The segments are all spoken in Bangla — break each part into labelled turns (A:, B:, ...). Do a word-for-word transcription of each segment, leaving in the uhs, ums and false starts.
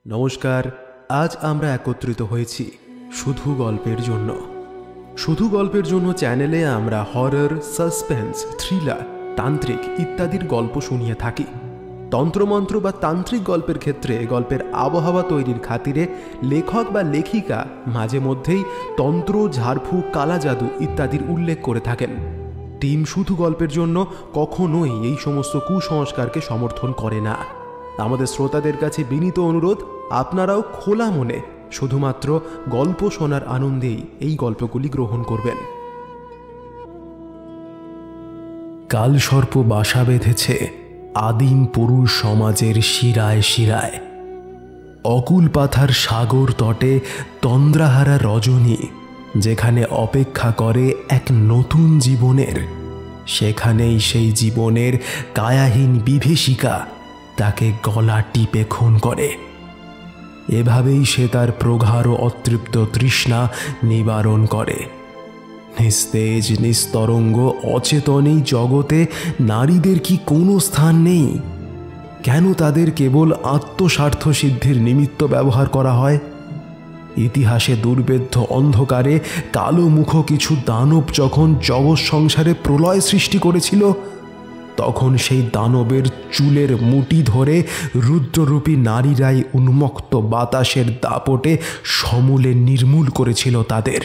A: নমস্কার। আজ আমরা একত্রিত হয়েছি শুধু গল্পের জন্য। শুধু গল্পের জন্য চ্যানেলে আমরা হরর, সাসপেন্স, থ্রিলার, তান্ত্রিক ইত্যাদির গল্প শুনিয়ে থাকি। তন্ত্রমন্ত্র বা তান্ত্রিক গল্পের ক্ষেত্রে গল্পের আবহাওয়া তৈরির খাতিরে লেখক বা লেখিকা মাঝে মধ্যেই তন্ত্র, ঝাড়ফুঁক, কালা জাদু ইত্যাদির উল্লেখ করে থাকেন। টিম শুধু গল্পের জন্য কখনোই এই সমস্ত কুসংস্কারকে সমর্থন করে না। আমাদের শ্রোতাদের কাছে বিনীত অনুরোধ, আপনারাও খোলা মনে শুধুমাত্র গল্প শোনার আনন্দেই এই গল্পগুলি গ্রহণ করবেন। কালসর্প বাসা বেঁধেছে আদিম পুরুষ সমাজের শিরায় শিরায়। অকুল পাথার সাগর তটে তন্দ্রাহারা রজনী যেখানে অপেক্ষা করে এক নতুন জীবনের, সেখানেই সেই জীবনের কায়াহীন বিভীষিকা তাকে গলা টিপে খুন করে। এভাবেই সে তার প্রগাঢ় অতৃপ্ত তৃষ্ণা নিবারণ করে। নিস্তেজ নিস্তরঙ্গ অচেতন এই জগতে নারীদের কি কোনো স্থান নেই? কেন তাদের কেবল আত্মস্বার্থ সিদ্ধির নিমিত্ত ব্যবহার করা হয়? ইতিহাসে দুর্বেদ্য অন্ধকারে কালো মুখ কিছু দানব যখন জগৎ সংসারে প্রলয় সৃষ্টি করেছিল, তখন সেই দানবের চুলের মুঠি ধরে রুদ্ররূপী নারীরাই উন্মুক্ত বাতাসের দাপটে সমূলে নির্মূল করেছিল তাদের।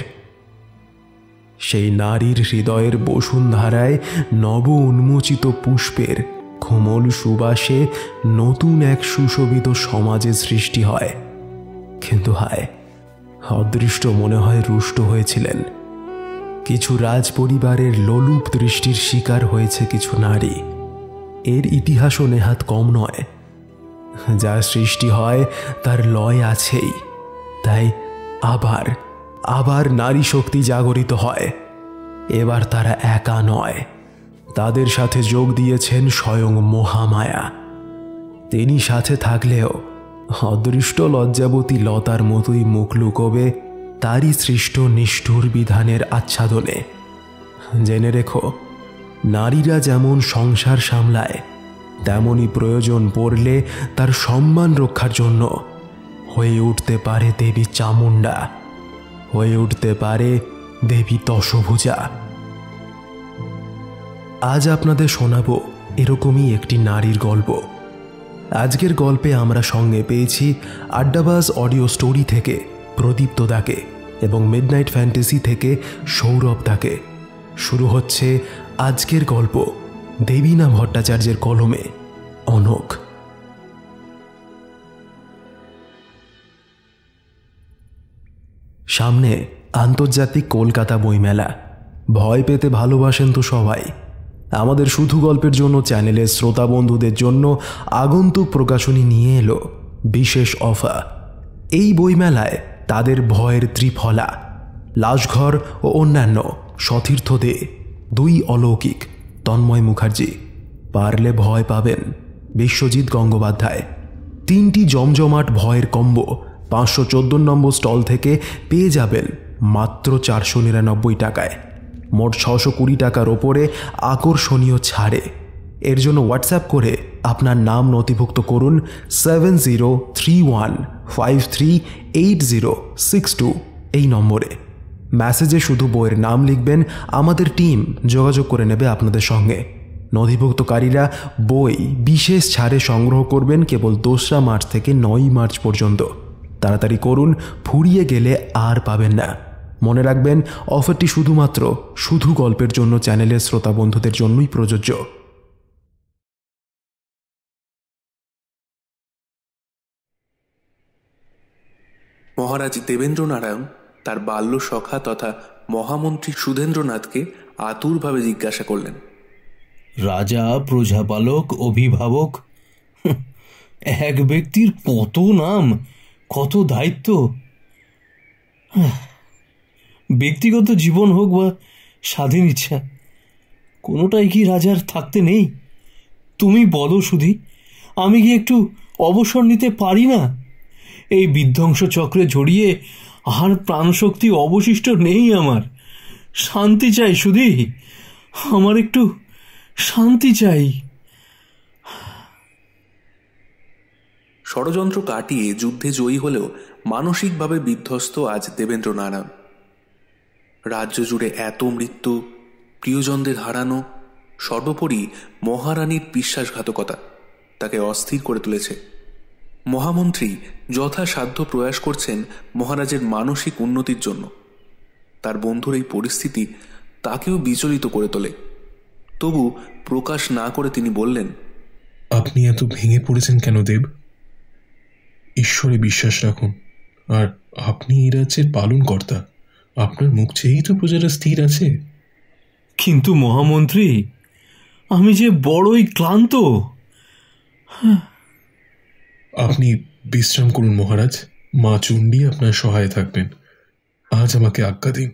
A: সেই নারীর হৃদয়ের বসুন্ধরায় নব উন্মোচিত পুষ্পের কোমল সুবাসে নতুন এক সুশোভিত সমাজের সৃষ্টি হয়। কিন্তু হায়, অদৃষ্ট মনে হয় রুষ্ট হয়েছিলেন। কিছু রাজ পরিবারের লোলুপ দৃষ্টির শিকার হয়েছে কিছু নারী। এর ইতিহাসও নেহাত কম নয়। যা সৃষ্টি হয় তার লয় আছেই। তাই আবার আবার নারী শক্তি জাগরিত হয়। এবার তারা একা নয়, তাদের সাথে যোগ দিয়েছেন স্বয়ং মহামায়া। তিনি সাথে থাকলেও অদৃষ্ট লজ্জাবতী লতার মতোই মুখ লুকোবে তারই সৃষ্ট নিষ্ঠুর বিধানের আচ্ছাদনে। জেনে রেখো, নারীরা যেমন সংসার সামলায়, তেমনই প্রয়োজন পড়লে তার সম্মান রক্ষার জন্য হয়ে উঠতে পারে দেবী চামুণ্ডা, হয়ে উঠতে পারে দেবী দশভুজা। আজ আপনাদের শোনাবো এরকমই একটি নারীর গল্প। আজকের গল্পে আমরা সঙ্গে পেয়েছি আড্ডাবাজ অডিও স্টোরি থেকে প্রদীপ্ত দাকে এবং মিডনাইট ফ্যান্টাসি থেকে সৌরভ দাকে। শুরু হচ্ছে আজকের গল্প দেবীনা ভট্টাচার্যের কলমে অনক। সামনে আন্তর্জাতিক কলকাতা বইমেলা। ভয় পেতে ভালোবাসেন তো সবাই। আমাদের শুধু গল্পের জন্য চ্যানেলের শ্রোতা বন্ধুদের জন্য আগন্তুক প্রকাশনী নিয়ে এলো বিশেষ অফার। এই বইমেলায় তাদের ভয়ের ত্রিফলা, লাশঘর ও অন্যান্য সতীর্থ দে, দুই অলৌকিক তন্ময় মুখার্জি, পারলে ভয় পাবেন বিশ্বজিৎ গঙ্গোপাধ্যায়। তিনটি জমজমাট ভয়ের কম্বো পাঁচশো চোদ্দ নম্বর স্টল থেকে পেয়ে যাবেন মাত্র চারশো নিরানব্বই টাকায়। মোট ছশো কুড়ি টাকার ওপরে আকর্ষণীয় ছাড়ে। এর জন্য হোয়াটসঅ্যাপ করে আপনার নাম নথিভুক্ত করুন seven zero three one five three eight zero six two এই নম্বরে। মেসেজে শুধু বইয়ের নাম লিখবেন, আমাদের টিম যোগাযোগ করে নেবে আপনাদের সঙ্গে। নথিভুক্তকারীরা বই বিশেষ ছাড়ে সংগ্রহ করবেন কেবল দোসরা মার্চ থেকে নয়ই মার্চ পর্যন্ত। তাড়াতাড়ি করুন, ফুরিয়ে গেলে আর পাবেন না। মনে রাখবেন, অফারটি শুধুমাত্র শুধু গল্পের জন্য চ্যানেলের শ্রোতা বন্ধুদের জন্যই প্রযোজ্য।
B: মহারাজ দেবেন্দ্রনারায়ণ তার বাল্য সখা তথা মহামন্ত্রী সুধেন্দ্রনাথকে আতুরভাবে জিজ্ঞাসা করলেন,
C: রাজা, প্রজাপালক, অভিভাবক, এক ব্যক্তির কত নাম, কত দায়িত্ব। ব্যক্তিগত জীবন হোক বা স্বাধীন ইচ্ছা, কোনোটাই কি রাজার থাকতে নেই? তুমি বলো শুধু, আমি কি একটু অবসর নিতে পারি না? এই বিধ্বংস চক্রে জড়িয়ে আর প্রাণশক্তি অবশিষ্ট নেই আমার। শান্তি চাই শুধু, আমার একটু শান্তি চাই।
B: ষড়যন্ত্র কাটিয়ে যুদ্ধে জয়ী হলেও মানসিকভাবে বিধ্বস্ত আজ দেবেন্দ্র নারায়ণ। রাজ্য জুড়ে এত মৃত্যু, প্রিয়জনদের হারানো, সর্বোপরি মহারানীর বিশ্বাসঘাতকতা তাকে অস্থির করে তুলেছে। মহামন্ত্রী যথাসাধ্য প্রয়াস করছেন মহারাজের মানসিক উন্নতির জন্য। তার বন্ধুর এই পরিস্থিতি তাকেও বিচলিত করে তোলে। তবু প্রকাশ না করে তিনি বললেন,
D: আপনি এত ভেঙে পড়েছেন কেন দেব? ঈশ্বরে বিশ্বাস রাখুন, আর আপনি এই রাজ্যের পালনকর্তা। আপনার মুখ চেয়েই তো প্রজারা স্থির আছে।
C: কিন্তু মহামন্ত্রী, আমি যে বড়ই ক্লান্ত।
D: আপনি বিশ্রাম করুন মহারাজ, মা চণ্ডী আপনার সহায় থাকবেন। আজ আমাকে আজ্ঞা দিন।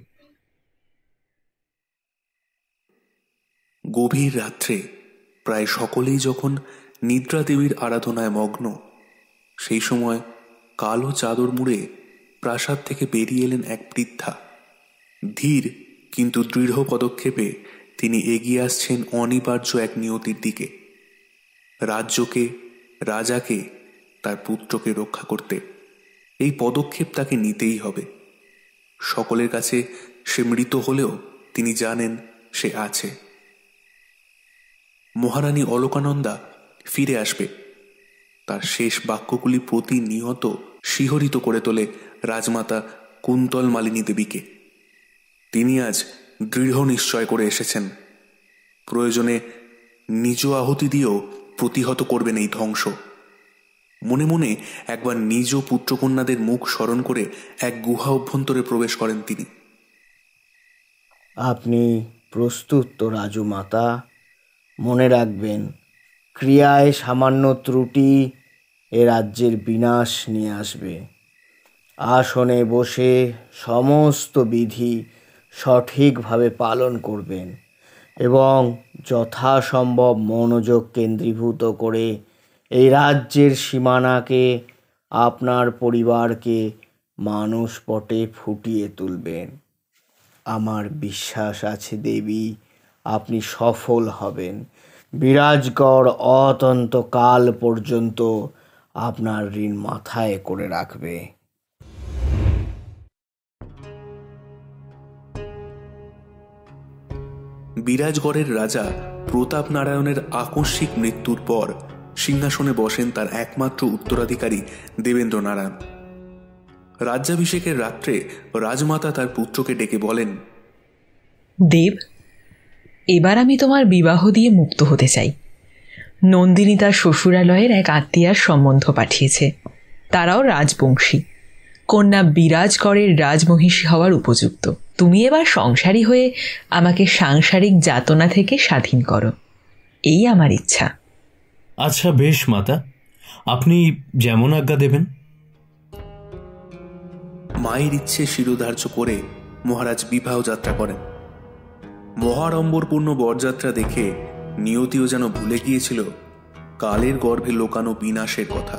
B: গভীর রাত্রে প্রায় সকলেই যখন নিদ্রা দেবীর আরাধনায় মগ্ন, সেই সময় কালো চাদর মুড়ে প্রাসাদ থেকে বেরিয়ে এলেন এক বৃদ্ধা। ধীর কিন্তু দৃঢ় পদক্ষেপে তিনি এগিয়ে আসছেন অনিবার্য এক নিয়তির দিকে, রাজ্যকে, রাজাকে, তার পুত্রকে রক্ষা করতে। এই পদক্ষেপ তাকে নিতেই হবে। সকলের কাছে সে মৃত হলেও তিনি জানেন সে আছে। মহারানী অলকানন্দা ফিরে আসবে। তার শেষ বাক্যগুলি প্রতিনিয়ত শিহরিত করে তোলে রাজমাতা কুন্তল মালিনী দেবীকে। তিনি আজ দৃঢ় নিশ্চয় করে এসেছেন, প্রয়োজনে নিজ আহুতি দিয়েও প্রতিহত করবেন এই ধ্বংস। মনে মনে একবার নিজ পুত্রকন্যাদের মুখ স্মরণ করে এক গুহা অভ্যন্তরে প্রবেশ করেন তিনি।
E: আপনি প্রস্তুত তো রাজমাতা? মনে রাখবেন, ক্রিয়ায় সামান্য ত্রুটি এ রাজ্যের বিনাশ নিয়ে আসবে। আসনে বসে সমস্ত বিধি সঠিকভাবে পালন করবেন এবং যথাসম্ভব মনোযোগ কেন্দ্রীভূত করে এই রাজ্যের সীমানাকে, আপনার পরিবারকে মানসপটে ফুটিয়ে তুলবেন। আমার বিশ্বাস আছে দেবী, আপনি সফল হবেন। বিরাজগড় অনন্তকাল পর্যন্ত আপনার ঋণ মাথায় করে রাখবে।
B: বিরাজগড়ের রাজা প্রতাপ নারায়ণের আকস্মিক মৃত্যুর পর সিংহাসনে বসেন তার একমাত্র উত্তরাধিকারী দেবেন্দ্র নারায়ণ। রাজ্যাভিষেকের রাত্রে রাজমাতা তার পুত্রকে ডেকে বলেন,
F: দেব, এবার আমি তোমার বিবাহ দিয়ে মুক্ত হতে চাই। নন্দিনী তার শ্বশুরালয়ের এক আত্মীয়ার সম্বন্ধ পাঠিয়েছে। তারাও রাজবংশী। কন্যা বিরাজগড়ের রাজমহিষী হওয়ার উপযুক্ত। তুমি এবার সংসারী হয়ে আমাকে সাংসারিক যাতনা থেকে স্বাধীন করো, এই আমার ইচ্ছা।
C: আচ্ছা বেশ মাতা, আপনি যেমন আজ্ঞা দেবেন।
B: মায়ের ইচ্ছে শিরোধার্য করে মহারাজ বিবাহ যাত্রা করেন। মহাড়ম্বরপূর্ণ বরযাত্রা দেখে নিয়তিও যেন ভুলে গিয়েছিল কালের গর্ভে লোকানো বিনাশের কথা।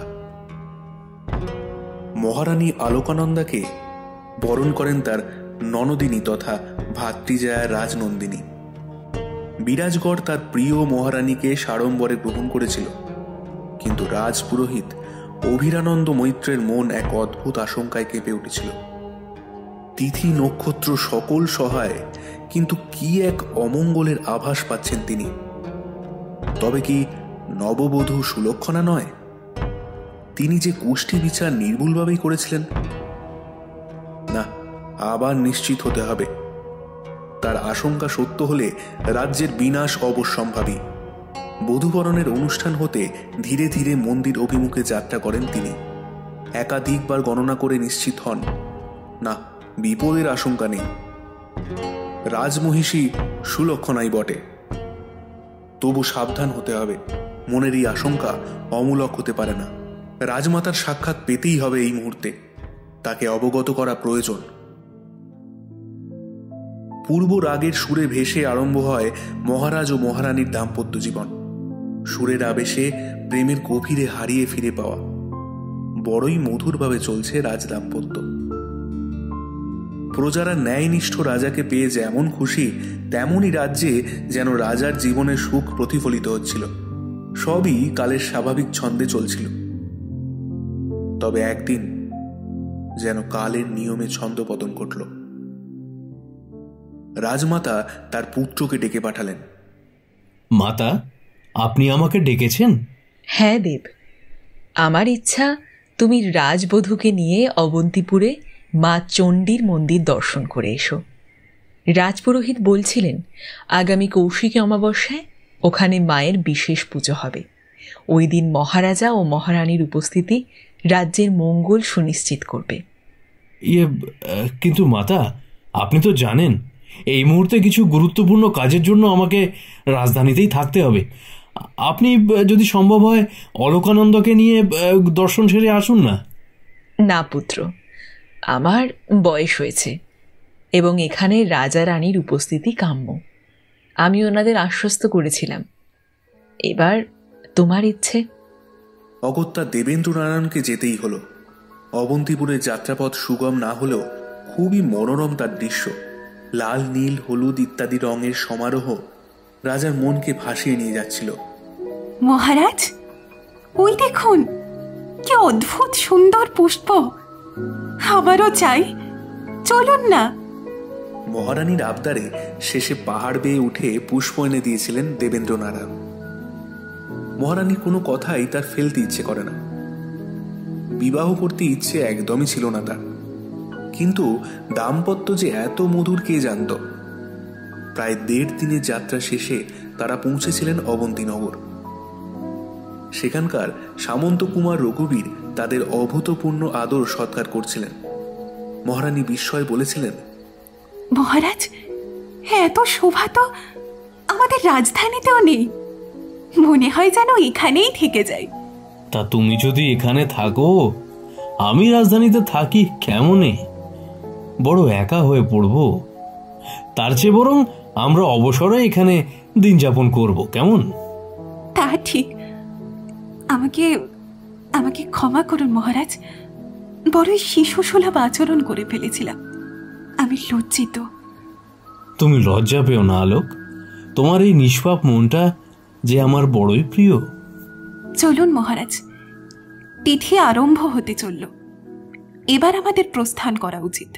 B: মহারানী আলোকানন্দাকে বরণ করেন তার ননদিনী তথা ভাতৃজায়া রাজনন্দিনী। বিরাজগড় তার প্রিয় মহারানীকে সাড়ম্বরে গ্রহণ করেছিল, কিন্তু রাজপুরোহিত অভিরানন্দ মৈত্রের মন এক অদ্ভুত আশঙ্কায় কেঁপে উঠেছিল। তিথি নক্ষত্র সকল সহায়, কিন্তু কি এক অমঙ্গলের আভাস পাচ্ছেন তিনি। তবে কি নববধূ সুলক্ষণা নয়? তিনি যে কুষ্টি বিচার নির্ভুলভাবেই করেছিলেন। না, আবার নিশ্চিত হতে হবে। তার আশঙ্কা সত্য হলে রাজ্যের বিনাশ অবশ্যম্ভাবী। বধূবরণের অনুষ্ঠান হতে ধীরে ধীরে মন্দির অভিমুখে যাত্রা করেন তিনি। একাধিকবার গণনা করে নিশ্চিত হন, না, বিপদের আশঙ্কা নেই। রাজমহিষী সুলক্ষণাই বটে, তবু সাবধান হতে হবে। মনের এই আশঙ্কা অমূলক হতে পারে না। রাজমাতার সাক্ষাৎ পেতেই হবে এই মুহূর্তে। তাকে অবগত করা প্রয়োজন। পূর্ব রাগের সুরে ভেসে আরম্ভ হয় মহারাজ ও মহারানীর দাম্পত্য জীবন। সুরের আবেশে প্রেমের গভীরে হারিয়ে ফিরে পাওয়া। বড়ই মধুরভাবে চলছে রাজ দাম্পত্য। প্রজারা ন্যায়নিষ্ঠ রাজাকে পেয়ে যেমন খুশি, তেমনই রাজ্যে যেন রাজার জীবনের সুখ প্রতিফলিত হচ্ছিল। সবই কালের স্বাভাবিক ছন্দে চলছিল। তবে একদিন যেন কালের নিয়মে ছন্দপতন ঘটল। রাজমাতা তার পুত্রকে ডেকে পাঠালেন।
C: মাতা, আপনি আমাকে ডেকেছেন?
F: হ্যাঁ দেব, আমার ইচ্ছা তুমি রাজবধূকে নিয়ে অবন্তিপুরে মা চণ্ডীর মন্দির দর্শন করে এসো। রাজপুরোহিত বলছিলেন আগামী কৌশিকী অমাবস্যায় ওখানে মায়ের বিশেষ পুজো হবে। ওই দিন মহারাজা ও মহারানীর উপস্থিতি রাজ্যের মঙ্গল সুনিশ্চিত করবে।
C: ইয়ে, কিন্তু মাতা, আপনি তো জানেন এই মুহূর্তে কিছু গুরুত্বপূর্ণ কাজের জন্য আমাকে রাজধানীতেই থাকতে হবে। আপনি যদি সম্ভব হয় অলোকানন্দকে নিয়ে দর্শন সেরে আসুন না।
F: না পুত্র, আমার বয়স হয়েছে এবং এখানে রাজা রানীর উপস্থিতি কাম্য। আমি ওনাদের আশ্বস্ত করেছিলাম, এবার তোমার ইচ্ছে।
B: অগত্যা দেবেন্দ্র নারায়ণকে যেতেই হলো। অবন্তিপুরের যাত্রাপথ সুগম না হলেও খুবই মনোরম তার দৃশ্য। লাল, নীল, হলুদ ইত্যাদি রঙের সমারোহ রাজার মনকে ভাসিয়ে নিয়ে যাচ্ছিল।
G: মহারাজ, ওই দেখুন কি অদ্ভুত সুন্দর পুষ্প, আমারও চাই, চলুন না।
B: মহারানীর আবদারে শেষে পাহাড় বেয়ে উঠে পুষ্প এনে দিয়েছিলেন দেবেন্দ্র নারায়ণ। মহারানীর কোনো কথাই তার ফেলতে ইচ্ছে করে না। বিবাহ করতে ইচ্ছে একদমই ছিল না তার, কিন্তু দাম্পত্য যে এত মধুর কে জানত। প্রায় দেড় দিনের যাত্রা শেষে তারা পৌঁছেছিলেন অবন্তিনগর। সেখানকার সামন্ত কুমার রঘুবীর তাদের অভূতপূর্ণ আদর সৎকার করছিলেন। মহারানী বিস্ময়ে বলেছিলেন,
G: মহারাজ, এত শোভা তো আমাদের রাজধানীতেও নেই, মনে হয় যেন এখানেই থেকে যাই।
C: তা তুমি যদি এখানে থাকো, আমি রাজধানীতে থাকি কেমনে? বড় একা হয়ে পড়ব। তার চেয়ে বরং আমরা অবসরে এখানে দিন যাপন করব, কেমন?
G: তা ঠিক। আমাকে আমাকে ক্ষমা করুন মহারাজ, বড়ই শিশুসুলভ আচরণ করে ফেলেছিলাম, আমি লজ্জিত।
C: তুমি লজ্জা পেও না আলোক, তোমার এই নিষ্পাপ মনটা যে আমার বড়ই প্রিয়।
G: চলুন মহারাজ, তিথি আরম্ভ হতে চলল, এবার আমাদের প্রস্থান করা উচিত।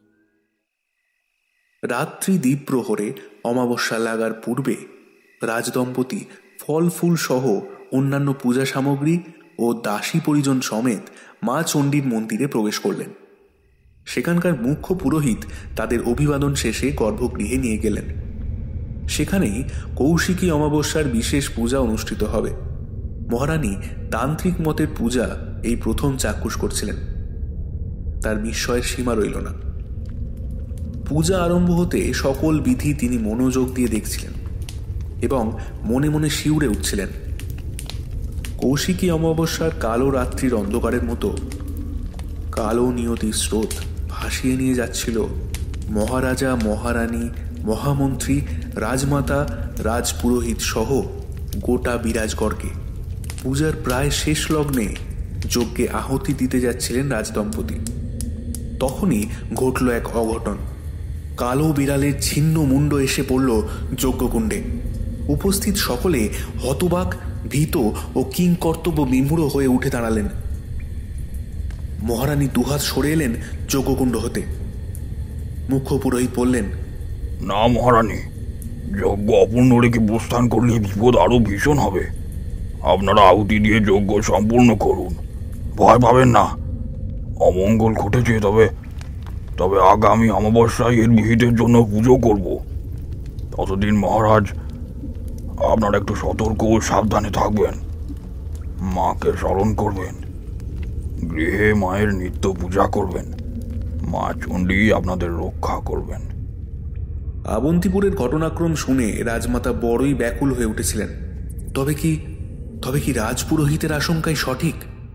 B: রাত্রি দ্বীপ প্রহরে অমাবস্যা লাগার পূর্বে রাজদম্পতি ফল ফুল সহ অন্যান্য পূজা সামগ্রী ও দাসী পরিজন সমেত মা চণ্ডীর মন্দিরে প্রবেশ করলেন। সেখানকার মুখ্য পুরোহিত তাদের অভিবাদন শেষে গর্ভগৃহে নিয়ে গেলেন। সেখানেই কৌশিকী অমাবস্যার বিশেষ পূজা অনুষ্ঠিত হবে। মহারানী তান্ত্রিক মতের পূজা এই প্রথম চাক্ষুষ করছিলেন। তার বিস্ময়ের সীমা রইল না। পূজা আরম্ভ হতে সকল বিধি তিনি মনোযোগ দিয়ে দেখছিলেন এবং মনে মনে শিউরে উঠছিলেন। কৌশিকী অমাবস্যার কালো রাত্রির অন্ধকারের মতো কালো নিয়তির স্রোত ভাসিয়ে নিয়ে যাচ্ছিল মহারাজা, মহারানী, মহামন্ত্রী, রাজমাতা, রাজপুরোহিত সহ গোটা বিরাজগড়কে। পূজার প্রায় শেষ লগ্নে যজ্ঞে আহুতি দিতে যাচ্ছিলেন রাজদম্পতি। তখনই ঘটল এক অঘটন। কালো বিড়ালের ছিন্ন মুন্ড এসে পড়ল যজ্ঞকুণ্ডে। উপস্থিত সকলে হতবাক, ভীত ও কিংকর্তব্য বিমূঢ় হয়ে উঠে দাঁড়ালেন। মহারানী দুহাত সরে এলেন যজ্ঞকুণ্ড হতে। মুখ্য পুরোহিত বললেন,
H: না মহারানী, যজ্ঞ অপূর্ণ রেখে প্রস্থান করলে বিপদ আরো ভীষণ হবে। আপনারা আহুতি দিয়ে যজ্ঞ সম্পূর্ণ করুন, ভয় পাবেন না। অমঙ্গল ঘটেছে, তবে তবে আগামী অমাবস্যায় এর বিহিতের জন্য পুজো করব। ততদিন মহারাজ আপনারা একটু সতর্ক ও সাবধানে থাকবেন, মাকে স্মরণ করবেন, গৃহে মায়ের নিত্য পূজা করবেন, মা চণ্ডী আপনাদের রক্ষা করবেন।
B: অবন্তিপুরের ঘটনাক্রম শুনে রাজমাতা বড়ই ব্যাকুল হয়ে উঠেছিলেন। তবে কি তবে কি রাজপুরোহিতের আশঙ্কাই সঠিক?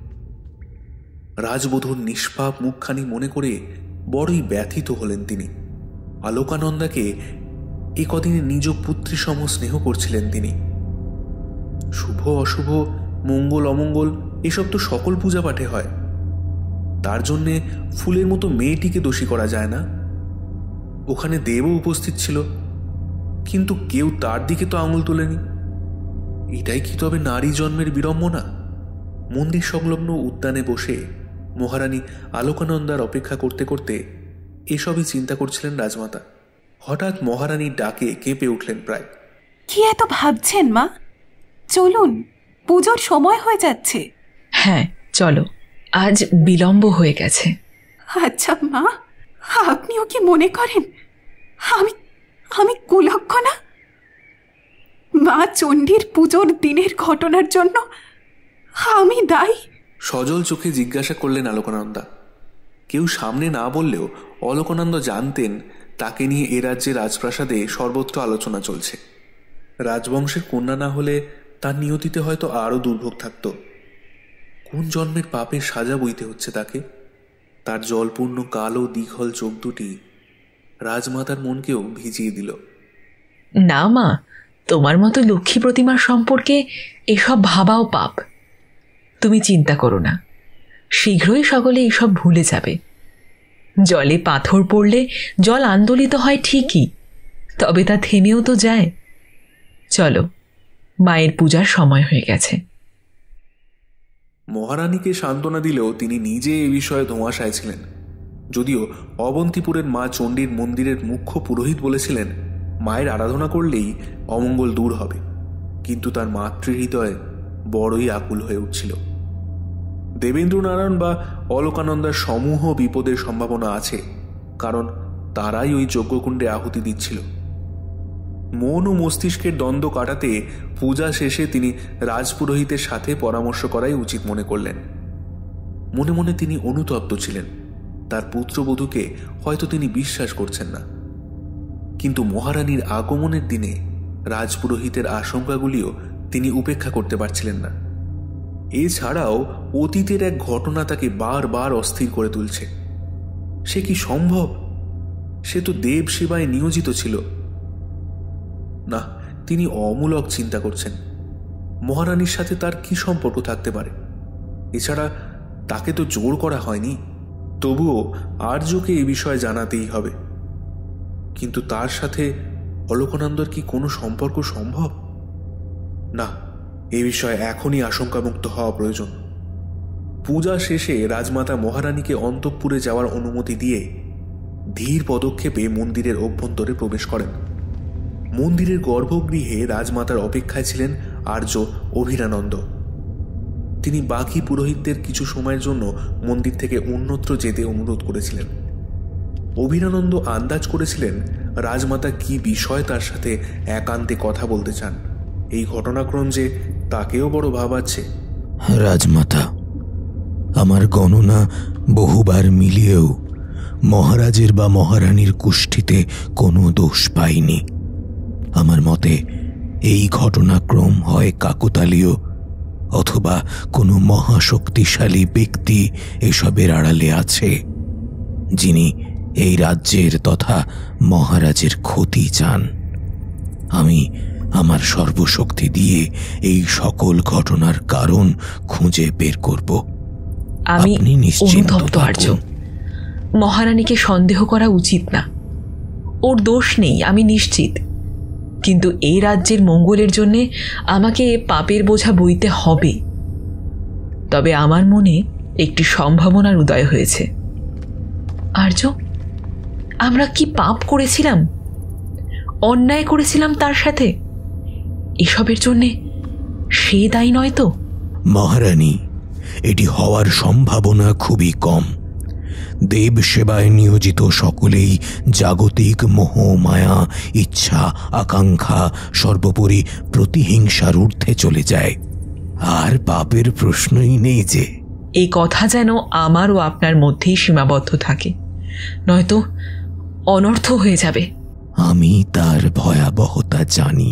B: রাজবধূর নিষ্পাপ মুখখানি মনে করে বড়ই ব্যথিত হলেন তিনি। আলোকানন্দাকে এ কদিনে নিজ পুত্রী সম স্নেহ করছিলেন তিনি। শুভ অশুভ, মঙ্গল অমঙ্গল এসব তো সকল পূজা পাঠে হয়। তার জন্যে ফুলের মতো মেয়েটিকে দোষী করা যায় না। ওখানে দেবও উপস্থিত ছিল, কিন্তু কেউ তার দিকে তো আঙুল তোলেনি। এটাই কি তবে নারী জন্মের বিড়ম্বনা? মন্দির সংলগ্ন উদ্যানে বসে মহারানী আলোকানন্দার অপেক্ষা করতে করতে এসবই চিন্তা করছিলেন রাজমাতা। হঠাৎ মহারানীর ডাকে কেঁপে উঠলেন প্রায়।
G: কি এত ভাবছেন মা? চলুন, পুজোর সময় হয়ে যাচ্ছে।
F: হ্যাঁ চলো, আজ বিলম্ব হয়ে গেছে।
G: আচ্ছা মা, আপনিও কি মনে করেন আমি আমি কুলক্ষণা? মা চণ্ডীর পুজোর দিনের ঘটনার জন্য আমি দায়ী?
B: সজল চোখে জিজ্ঞাসা করলেন আলোকানন্দা। কেউ সামনে না বললেও অলকানন্দ জানতেন তাকে নিয়ে এ রাজ্যে রাজপ্রাসাদে সর্বত্র আলোচনা চলছে। রাজবংশের কন্যা না হলে তার নিয়তিতে হয়তো আরও দুর্ভোগ থাকত। কোন জন্মের পাপের সাজা বইতে হচ্ছে তাকে? তার জলপূর্ণ কালো দীঘল চোখ দুটি রাজমাতার মনকেও ভিজিয়ে দিল।
F: না মা, তোমার মতো লক্ষ্মী প্রতিমার সম্পর্কে এসব ভাবাও পাপ। তুমি চিন্তা করো না, শীঘ্রই সকলে এসব ভুলে যাবে। জলে পাথর পড়লে জল আন্দোলিত হয় ঠিকই, তবে তা থেমেও তো যায়। চলো, মায়ের পূজার সময় হয়ে গেছে।
B: মহারানীকে সান্ত্বনা দিলেও তিনি নিজে এ বিষয়ে ধোঁয়াশায় ছিলেন। যদিও অবন্তিপুরের মা চণ্ডীর মন্দিরের মুখ্য পুরোহিত বলেছিলেন মায়ের আরাধনা করলেই অমঙ্গল দূর হবে, কিন্তু তার মাতৃহৃদয় বড়ই আকুল হয়ে উঠছিল। দেবেন্দ্রনারায়ণ বা অলকানন্দার সমূহ বিপদের সম্ভাবনা আছে, কারণ তারাই ওই যজ্ঞকুণ্ডে আহুতি দিচ্ছিল। মন ও মস্তিষ্কের দ্বন্দ্ব কাটাতে পূজা শেষে তিনি রাজপুরোহিতের সাথে পরামর্শ করাই উচিত মনে করলেন। মনে মনে তিনি অনুতপ্ত ছিলেন, তার পুত্রবধূকে হয়তো তিনি বিশ্বাস করছেন না। কিন্তু মহারানীর আগমনের দিনে রাজপুরোহিতের আশঙ্কাগুলিও তিনি উপেক্ষা করতে পারছিলেন না। এছাড়াও অতীতের এক ঘটনা তাকে বারবার অস্থির করে তুলছে। সে কি সম্ভব? সে তো দেব সেবায় নিয়োজিত ছিল না। তিনি অমূলক চিন্তা করছেন। মহারানীর সাথে তার কি সম্পর্ক থাকতে পারে? এছাড়া তাকে তো জোর করা হয়নি। তবুও আর্যকে এ বিষয়ে জানাতেই হবে। কিন্তু তার সাথে অলকানন্দর কি কোনো সম্পর্ক সম্ভব? না, এ বিষয়ে এখনই আশঙ্কামুক্ত হওয়া প্রয়োজন। পূজা শেষে রাজমাতা মহারানীকে অন্তঃপুরে যাওয়ার অনুমতি দিয়ে ধীর পদক্ষেপে মন্দিরের অভ্যন্তরে প্রবেশ করেন। মন্দিরের গর্ভগৃহে রাজমাতার অপেক্ষায় ছিলেন আর্য অভিরানন্দ। তিনি বাকি পুরোহিতদের কিছু সময়ের জন্য মন্দির থেকে অন্যত্র যেতে অনুরোধ করেছিলেন। অভিরানন্দ আন্দাজ করেছিলেন রাজমাতা কি বিষয় তার সাথে একান্তে কথা বলতে চান। এই ঘটনাক্রম যে তাকেও বড় ভাবাচ্ছে।
I: রাজমাতা, আমার গণনা বহুবার মিলিয়েও মহারাজের বা মহারানীর কুষ্ঠিতে কোনো দোষ পাইনি। আমার মতে এই ঘটনাক্রম হয় কাকতালীয়, অথবা কোনো মহাশক্তিশালী ব্যক্তি এসবের আড়ালে আছে, যিনি এই রাজ্যের তথা মহারাজের ক্ষতি চান। আমি আমার সর্বশক্তি দিয়ে এই সকল ঘটনার কারণ খুঁজে বের করব।
F: আমি অনুতপ্ত আর্য। মহারানীকে সন্দেহ করা উচিত না। ওর দোষ নেই, আমি নিশ্চিত। কিন্তু এই রাজ্যের মঙ্গলের জন্যে আমাকে পাপের বোঝা বইতে হবে। তবে আমার মনে একটি সম্ভাবনার উদয় হয়েছে। আর্য, আমরা কি পাপ করেছিলাম? অন্যায় করেছিলাম তার সাথে? এসবের জন্যে সে দায়ী নয় তো?
I: মহারানী, এটি হওয়ার সম্ভাবনা খুবই কম। দেব সেবায় নিয়োজিত সকলেই জাগতিক মোহ মায়া ইচ্ছা আকাঙ্ক্ষা সর্বোপরি প্রতিহিংসার ঊর্ধ্বে চলে যায়, আর পাপের প্রশ্নই নেই। যে
F: এই কথা যেন আমার ও আপনার মধ্যেই সীমাবদ্ধ থাকে, নয়তো অনর্থ হয়ে যাবে।
I: আমি তার ভয়াবহতা জানি।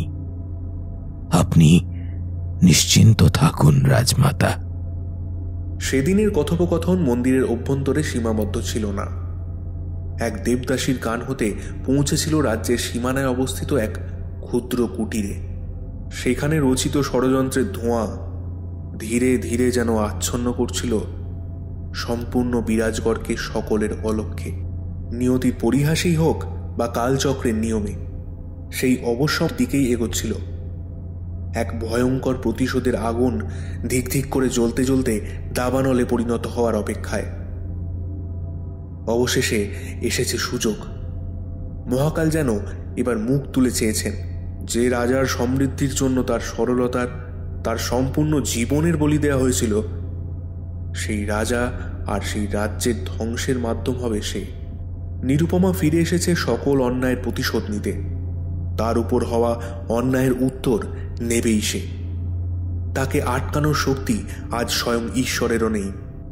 I: আপনি নিশ্চিন্ত থাকুন রাজমাতা।
B: সেদিনের কথোপকথন মন্দিরের অভ্যন্তরে সীমাবদ্ধ ছিল না। এক দেবদাসীর গান হতে পৌঁছেছিল রাজ্যের সীমানায় অবস্থিত এক ক্ষুদ্র কুটিরে। সেখানে রচিত ষড়যন্ত্রের ধোঁয়া ধীরে ধীরে যেন আচ্ছন্ন করছিল সম্পূর্ণ বিরাজগড়কে সকলের অলক্ষ্যে। নিয়তির পরিহাসেই হোক বা কালচক্রের নিয়মে, সেই অবসর দিকেই এগোচ্ছিল। এক ভয়ঙ্কর প্রতিশোধের আগুন ধিক ধিক করে জ্বলতে জ্বলতে দাবানলে পরিণত হওয়ার অপেক্ষায়। অবশেষে এসেছে সুযোগ। মহাকাল যেন এবার মুখ তুলে চেয়েছেন। যে রাজার সমৃদ্ধির জন্য তার সরলতার, তার সম্পূর্ণ জীবনের বলি দেওয়া হয়েছিল, সেই রাজা আর সেই রাজ্যের ধ্বংসের মাধ্যম হবে সে। নিরুপমা ফিরে এসেছে সকল অন্যায়ের প্রতিশোধ নিতে। তার উপর হওয়া অন্যায়ের উত্তর নেবেই সে। তাকে আটকানোর শক্তি আজ স্বয়ং ঈশ্বরেরও নেই।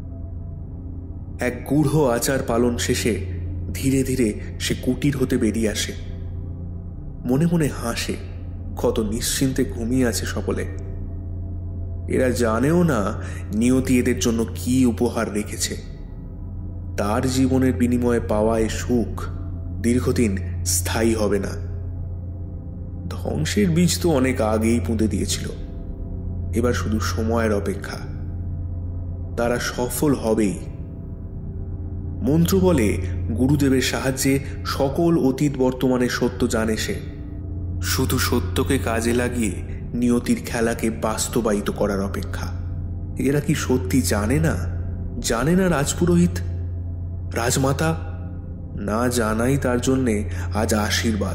B: এক গূঢ় আচার পালন শেষে ধীরে ধীরে সে কুটির হতে বেরিয়ে আসে। মনে মনে হাসে, কত নিশ্চিন্তে ঘুমিয়ে আছে সকলে। এরা জানেও না নিয়তি এদের জন্য কি উপহার রেখেছে। তার জীবনের বিনিময়ে পাওয়া এ সুখ দীর্ঘদিন স্থায়ী হবে না। ধ্বংসের বীজ তো অনেক আগেই পুঁতে দিয়েছিল, এবার শুধু সময়ের অপেক্ষা। তারা সফল হবেই। মন্ত্র বলে গুরুদেবের সাহায্যে সকল অতীত বর্তমানের সত্য জানে সে। শুধু সত্যকে কাজে লাগিয়ে নিয়তির খেলাকে বাস্তবায়িত করার অপেক্ষা। এরা কি সত্যি জানে না? জানে না রাজপুরোহিত, রাজমাতা? না জানাই তার জন্যে আজ আশীর্বাদ।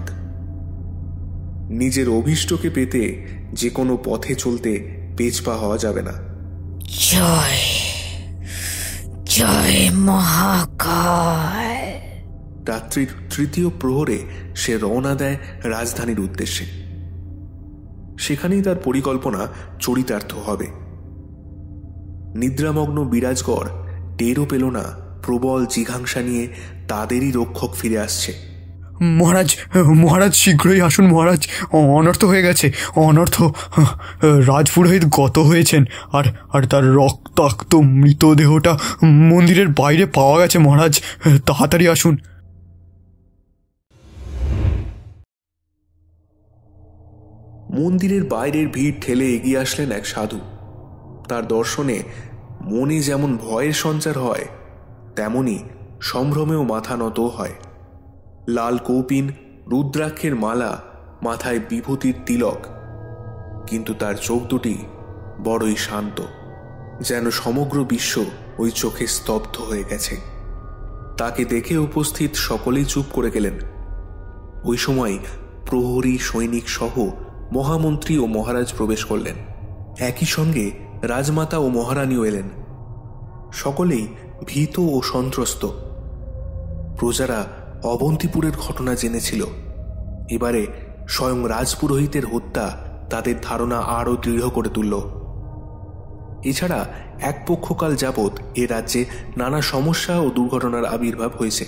B: নিজের অভীষ্টকে পেতে যে কোনো পথে চলতে পেছপা হওয়া যাবে না।
J: জয় জয় মহাকাল।
B: রাত্রির তৃতীয় প্রহরে সে রওনা দেয় রাজধানীর উদ্দেশ্যে। সেখানেই তার পরিকল্পনা চরিতার্থ হবে। নিদ্রামগ্ন বিরাজগড় টেরও পেল না প্রবল জিঘাংসা নিয়ে তাদেরই রক্ষক ফিরে আসছে।
K: মহারাজ, মহারাজ শীঘ্রই আসুন মহারাজ, অনর্থ হয়ে গেছে, অনর্থ। রাজপুরোহিত গত হয়েছেন, আর আর তার রক্তাক্ত মৃতদেহটা মন্দিরের বাইরে পাওয়া গেছে মহারাজ, তাড়াতাড়ি আসুন।
B: মন্দিরের বাইরের ভিড় ঠেলে এগিয়ে আসলেন এক সাধু। তার দর্শনে মনে যেমন ভয়ের সঞ্চার হয়, তেমনি সম্ভ্রমেও মাথা নত হয়। লাল কৌপিন, রুদ্রাক্ষের মালা, মাথায় বিভূতির তিলক, কিন্তু তার চোখ দুটি বড়ই শান্ত, যেন সমগ্র বিশ্ব ওই চোখে স্তব্ধ হয়ে গেছে। তাকে দেখে উপস্থিত সকলেই চুপ করে গেলেন। ওই সময় প্রহরী, সৈনিক সহ মহামন্ত্রী ও মহারাজ প্রবেশ করলেন। একই সঙ্গে রাজমাতা ও মহারানীও এলেন। সকলেই ভীত ও সন্ত্রস্ত। প্রজারা অবন্তিপুরের ঘটনা জেনেছিল। এবারে স্বয়ং রাজপুরোহিতের হত্যা তাদের ধারণা আরও দৃঢ় করে তুলল। এছাড়া এক পক্ষকাল যাবৎ এ রাজ্যে নানা সমস্যা ও দুর্ঘটনার আবির্ভাব হয়েছে।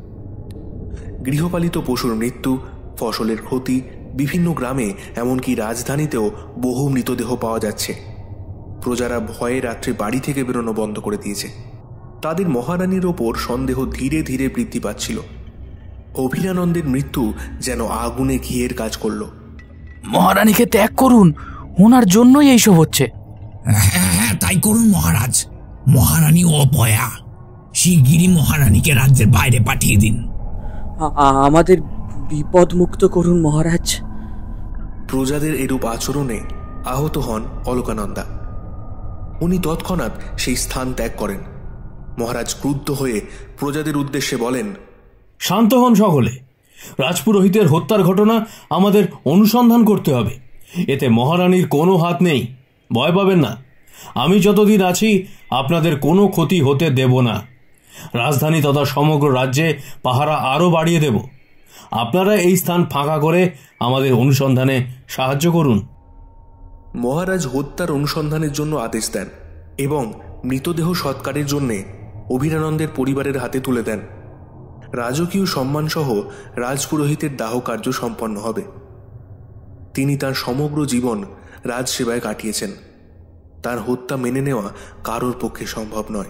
B: গৃহপালিত পশুর মৃত্যু, ফসলের ক্ষতি, বিভিন্ন গ্রামে এমনকি রাজধানীতেও বহু মৃতদেহ পাওয়া যাচ্ছে। প্রজারা ভয়ে রাত্রে বাড়ি থেকে বেরোনো বন্ধ করে দিয়েছে। তাদের মহারানীর ওপর সন্দেহ ধীরে ধীরে বৃদ্ধি পাচ্ছিল। অভিরানন্দের মৃত্যু যেন আগুনে ঘিয়ের কাজ করল।
L: মহারানীকে ত্যাগ করুন, ওনার জন্যই এইসব হচ্ছে।
M: হ্যাঁ হ্যাঁ তাই করুন মহারাজ। মহারানী অপয়া, শিগগিরই মহারানীকে রাজ্যের বাইরে পাঠিয়ে দিন।
L: আমাদের বিপদ মুক্ত করুন মহারাজ।
B: প্রজাদের এরূপ আচরণে আহত হন অলকানন্দা। উনি তৎক্ষণাৎ সেই স্থান ত্যাগ করেন। মহারাজ ক্রুদ্ধ হয়ে প্রজাদের উদ্দেশ্যে বলেন,
C: শান্ত হন সকলে। রাজপুরোহিতের হত্যার ঘটনা আমাদের অনুসন্ধান করতে হবে। এতে মহারানীর কোনো হাত নেই, ভয় পাবেন না। আমি যতদিন আছি আপনাদের কোনো ক্ষতি হতে দেব না। রাজধানী তথা সমগ্র রাজ্যে পাহারা আরও বাড়িয়ে দেব। আপনারা এই স্থান ফাঁকা করে আমাদের অনুসন্ধানে সাহায্য করুন।
B: মহারাজ হত্যার অনুসন্ধানের জন্য আদেশ দেন এবং মৃতদেহ সৎকারের জন্যে অভিরানন্দের পরিবারের হাতে তুলে দেন। রাজকীয় সম্মানসহ রাজপুরোহিতের দাহ কার্য সম্পন্ন হবে। তিনি তার সমগ্র জীবন রাজসেবায় কাটিয়েছেন। তার হত্যা মেনে নেওয়া কারোর পক্ষে সম্ভব নয়।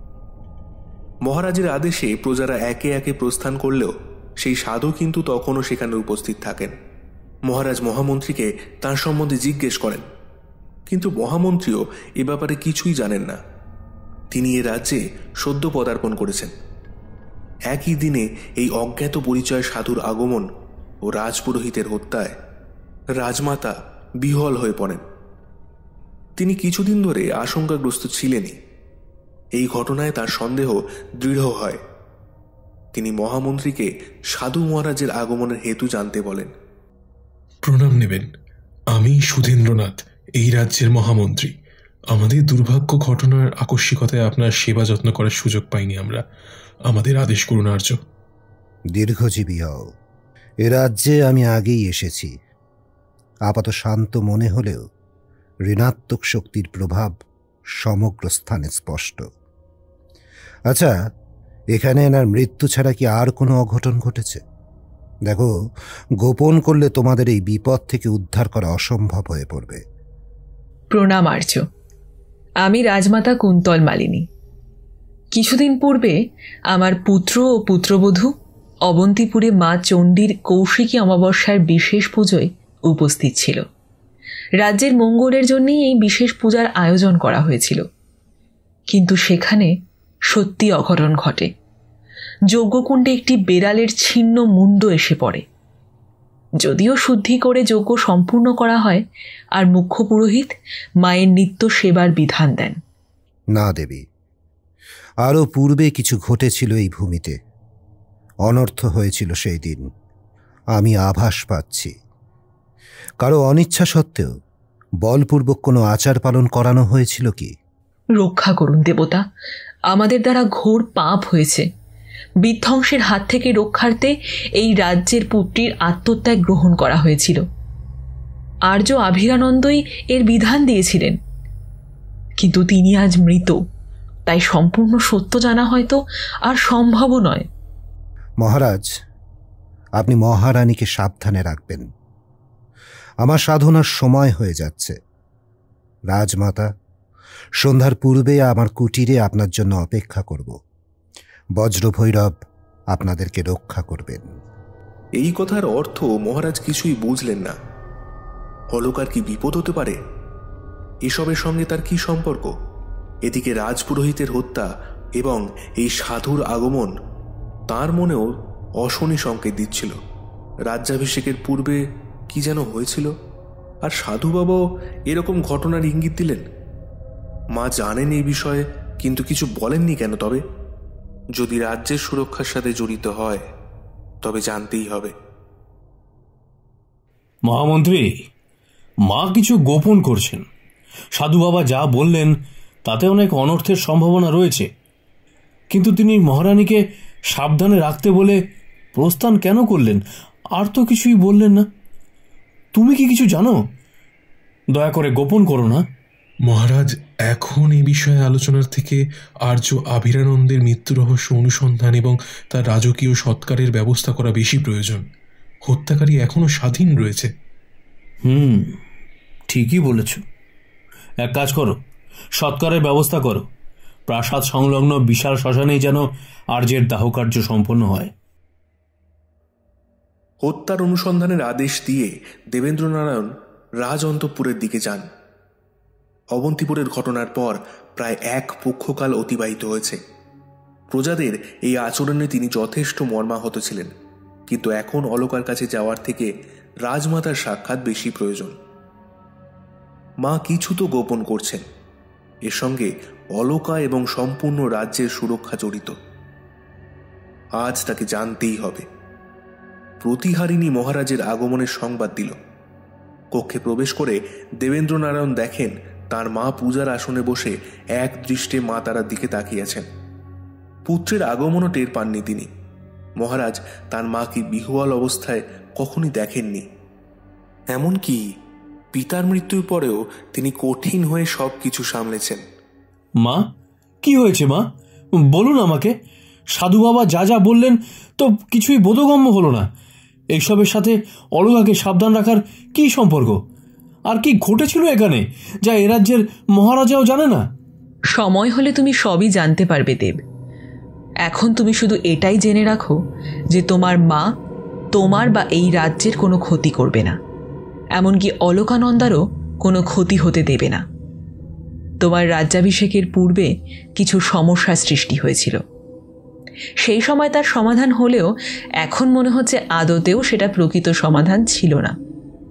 B: মহারাজের আদেশে প্রজারা একে একে প্রস্থান করলেও সেই সাধু কিন্তু তখনও সেখানে উপস্থিত থাকেন। মহারাজ মহামন্ত্রীকে তার সম্বন্ধে জিজ্ঞেস করেন, কিন্তু মহামন্ত্রীও এ ব্যাপারে কিছুই জানেন না। তিনি এ রাজ্যে সদ্য পদার্পণ করেছেন। একই দিনে এই অজ্ঞাত পরিচয় সাধুর আগমন ও রাজপুরোহিতের হত্যায় রাজমাতা বিহ্বল হয়ে পড়েন। তিনি কিছুদিন ধরে আশঙ্কাগ্রস্ত ছিলেনই। এই ঘটনায় তার সন্দেহ দৃঢ় হয়। তিনি মহামন্ত্রীকে সাধু মহারাজের আগমনের হেতু জানতে বলেন।
D: প্রণাম নেবেন, আমি সুধীন্দ্রনাথ, এই রাজ্যের মহামন্ত্রী। আমাদের দুর্ভাগ্য ঘটনার আকস্মিকতায় আপনার সেবা যত্ন করার সুযোগ পাইনি আমরা। আমাদের আদেশ করুন আর্য।
N: দীর্ঘজীবী হও। এ রাজ্যে আমি আগেই এসেছি। আপাত শান্ত মনে হলেও ঋণাত্মক শক্তির প্রভাব সমগ্র স্থানে স্পষ্ট। আচ্ছা, এখানে এনার মৃত্যু ছাড়া কি আর কোনো অঘটন ঘটেছে? দেখো, গোপন করলে তোমাদের এই বিপদ থেকে উদ্ধার করা অসম্ভব হয়ে পড়বে।
F: প্রণাম আর্য। আমি রাজমাতা কুন্তল মালিনী। কিছুদিন পূর্বে আমার পুত্র ও পুত্রবধূ অবন্তিপুরে মা চণ্ডীর কৌশিকী অমাবস্যার বিশেষ পুজোয় উপস্থিত ছিল। রাজ্যের মঙ্গলের জন্যই এই বিশেষ পূজার আয়োজন করা হয়েছিল, কিন্তু সেখানে সত্যি অঘটন ঘটে। যজ্ঞকুণ্ডে একটি বেড়ালের ছিন্ন মুন্ড এসে পড়ে। যদিও শুদ্ধি করে যজ্ঞ সম্পূর্ণ করা হয়, আর মুখ্য পুরোহিত মায়ের নিত্য সেবার বিধান দেন।
N: না দেবী, আরও পূর্বে কিছু ঘটেছিল এই ভূমিতে। অনর্থ হয়েছিল সেই দিন, আমি আভাস পাচ্ছি। কারো অনিচ্ছা সত্ত্বেও বলপূর্বক কোনো আচার পালন করানো হয়েছিল কি?
F: রক্ষা করুন দেবতা, আমাদের দ্বারা ঘোর পাপ হয়েছে। বিধ্বংসের হাত থেকে রক্ষার্থে এই রাজ্যের পুত্রীর আত্মত্যাগ গ্রহণ করা হয়েছিল। আর্য আভিরানন্দই এর বিধান দিয়েছিলেন, কিন্তু তিনি আজ মৃত, তাই সম্পূর্ণ সত্য জানা হয়তো আর সম্ভবও নয়।
N: মহারাজ, আপনি মহারানীকে সাবধানে রাখবেন। আমার সাধনার সময় হয়ে যাচ্ছে। রাজমাতা, সন্ধ্যার পূর্বে আমার কুটিরে আপনার জন্য অপেক্ষা করব। বজ্রভৈরব আপনাদেরকে রক্ষা করবেন।
B: এই কথার অর্থ মহারাজ কিছুই বুঝলেন না। অলকার কি বিপদ হতে পারে? এসবের সঙ্গে তার কি সম্পর্ক? এদিকে রাজপুরোহিতের হত্যা এবং এই সাধুর আগমন তার মনেও অশনি সংকেত দিচ্ছিল। রাজ্যাভিষেকের পূর্বে কি যেন হয়েছিল, আর সাধু বাবাও এরকম ঘটনার ইঙ্গিত দিলেন। মা জানেন এই বিষয়ে, কিন্তু কিছু বলেননি কেন? তবে যদি রাজ্যের সুরক্ষার সাথে জড়িত হয় তবে জানতেই হবে।
C: মহামন্ত্রী, মা কিছু গোপন করছেন। সাধু বাবা যা বললেন তাতে অনেক অনর্থের সম্ভাবনা রয়েছে, কিন্তু তিনি মহারানীকে সাবধানে রাখতে বলে প্রস্থান কেন করলেন আর তো কিছুই বললেন না। তুমি কি কিছু জানো? দয়া করে গোপন করো না।
D: মহারাজ, এখন এই বিষয়ে আলোচনার থেকে আর্য আভিরানন্দের মৃত্যু রহস্য অনুসন্ধান এবং তার রাজকীয় সৎকারের ব্যবস্থা করা বেশি প্রয়োজন। হত্যাকারী এখনো স্বাধীন রয়েছে।
C: হুম, ঠিকই বলেছ। এক কাজ করো, সৎকারের ব্যবস্থা করো। প্রাসাদ সংলগ্ন বিশাল শ্মশানেই যেন আর্যের দাহকার্য সম্পন্ন হয়।
B: হত্যার অনুসন্ধানের আদেশ দিয়ে দেবেন্দ্রনারায়ণ রাজ অন্তঃপুরের দিকে যান। অবন্তিপুরের ঘটনার পর প্রায় এক পক্ষকাল অতিবাহিত হয়েছে। প্রজাদের এই আচরণে তিনি যথেষ্ট মর্মাহত ছিলেন, কিন্তু এখন অলকার কাছে যাওয়ার থেকে রাজমাতার সাক্ষাৎ বেশি প্রয়োজন। মা কিছু তো গোপন করছেন, এর সঙ্গে অলকা এবং সম্পূর্ণ রাজ্যের সুরক্ষা জড়িত। আজ তাকে জানতেই হবে। প্রতিহারিণী মহারাজের আগমনের সংবাদ দিল। কক্ষে প্রবেশ করে দেবেন্দ্রনারায়ণ দেখেন তার মা পূজার আসনে বসে এক দৃষ্টে মা তারার দিকে তাকিয়েছেন। পুত্রের আগমনও টের পাননি তিনি। মহারাজ তার মাকে বিহ্বল অবস্থায় কখনই দেখেননি। এমনকি পিতার মৃত্যুর পরেও তিনি কঠিন হয়ে সব কিছু সামলেছেন।
C: মা, কি হয়েছে মা? বলুন আমাকে। সাধু বাবা যা যা বললেন তো কিছুই বোধগম্য হলো না। এইসবের সাথে অলকাকে সাবধান রাখার কি সম্পর্ক? আর কি ঘটেছিল এখানে যা এ রাজ্যের মহারাজাও জানে না?
F: সময় হলে তুমি সবই জানতে পারবে দেব। এখন তুমি শুধু এটাই জেনে রাখো যে তোমার মা তোমার বা এই রাজ্যের কোনো ক্ষতি করবে না, এমনকি অলকানন্দারও কোনো ক্ষতি হতে দেবে না। তোমার রাজ্যাভিষেকের পূর্বে কিছু সমস্যা সৃষ্টি হয়েছিল, সেই সময় তার সমাধান হলেও এখন মনে হচ্ছে আদতেও সেটা প্রকৃত সমাধান ছিল না।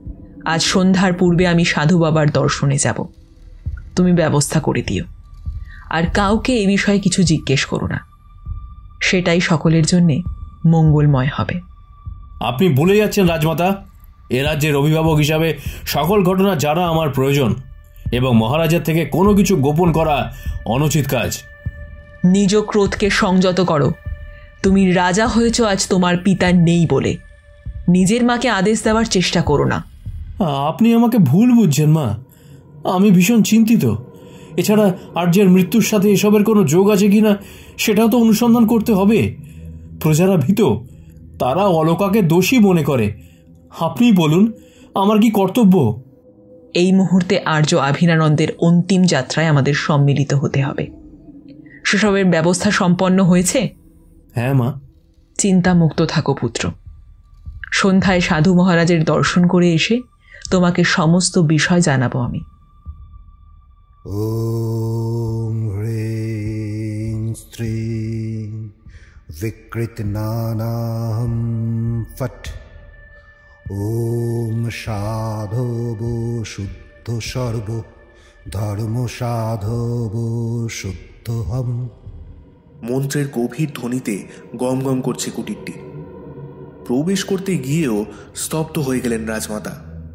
F: আজ সন্ধ্যার পূর্বে আমি সাধু বাবার দর্শনে যাব। তুমি ব্যবস্থা করে দিও, আর কাউকে এ বিষয়ে কিছু জিজ্ঞেস করো না। সেটাই সকলের জন্যে মঙ্গলময় হবে।
C: আপনি ভুলে যাচ্ছেন রাজমাতা, এ রাজ্যের অভিভাবক হিসাবে সকল ঘটনা জানা আমার প্রয়োজন, এবং মহারাজের থেকে কোনো কিছু গোপন করা অনুচিত কাজ।
F: নিজ ক্রোধকে সংযত করো। তুমি রাজা হয়েছ আজ তোমার পিতা নেই বলে। নিজের মাকে আদেশ দেওয়ার চেষ্টা করো না।
C: আপনি আমাকে ভুল বুঝছেন মা, আমি ভীষণ চিন্তিত। এছাড়া আর্যের মৃত্যুর সাথে এসবের কোনো যোগ আছে কিনা সেটাও তো অনুসন্ধান করতে হবে। প্রজারা ভীত, তারা অলকাকে দোষী মনে করে। আপনিই বলুন, আমার কি কর্তব্য?
F: এই মুহূর্তে আর্য আভিরানন্দের অন্তিম যাত্রায় আমাদের সম্মিলিত হতে হবে। সেসবের ব্যবস্থা সম্পন্ন হয়েছে?
C: হ্যাঁ মা।
F: চিন্তা মুক্ত থাকো পুত্র। সন্ধ্যায় সাধু মহারাজের দর্শন করে এসে তোমাকে সমস্ত বিষয় জানাবো আমি।
N: ওম হ্রিং স্ত্রীং বিকৃত নানাহম ফট। ওম সাধব শুদ্ধ সর্ব ধর্ম সাধব শুদ্ধহম।
B: মন্ত্রের গভীর ধ্বনিতে গম গম করছে কুটিরটি। প্রবেশ করতে গিয়েও স্তব্ধ হয়ে গেলেন রাজমাতা।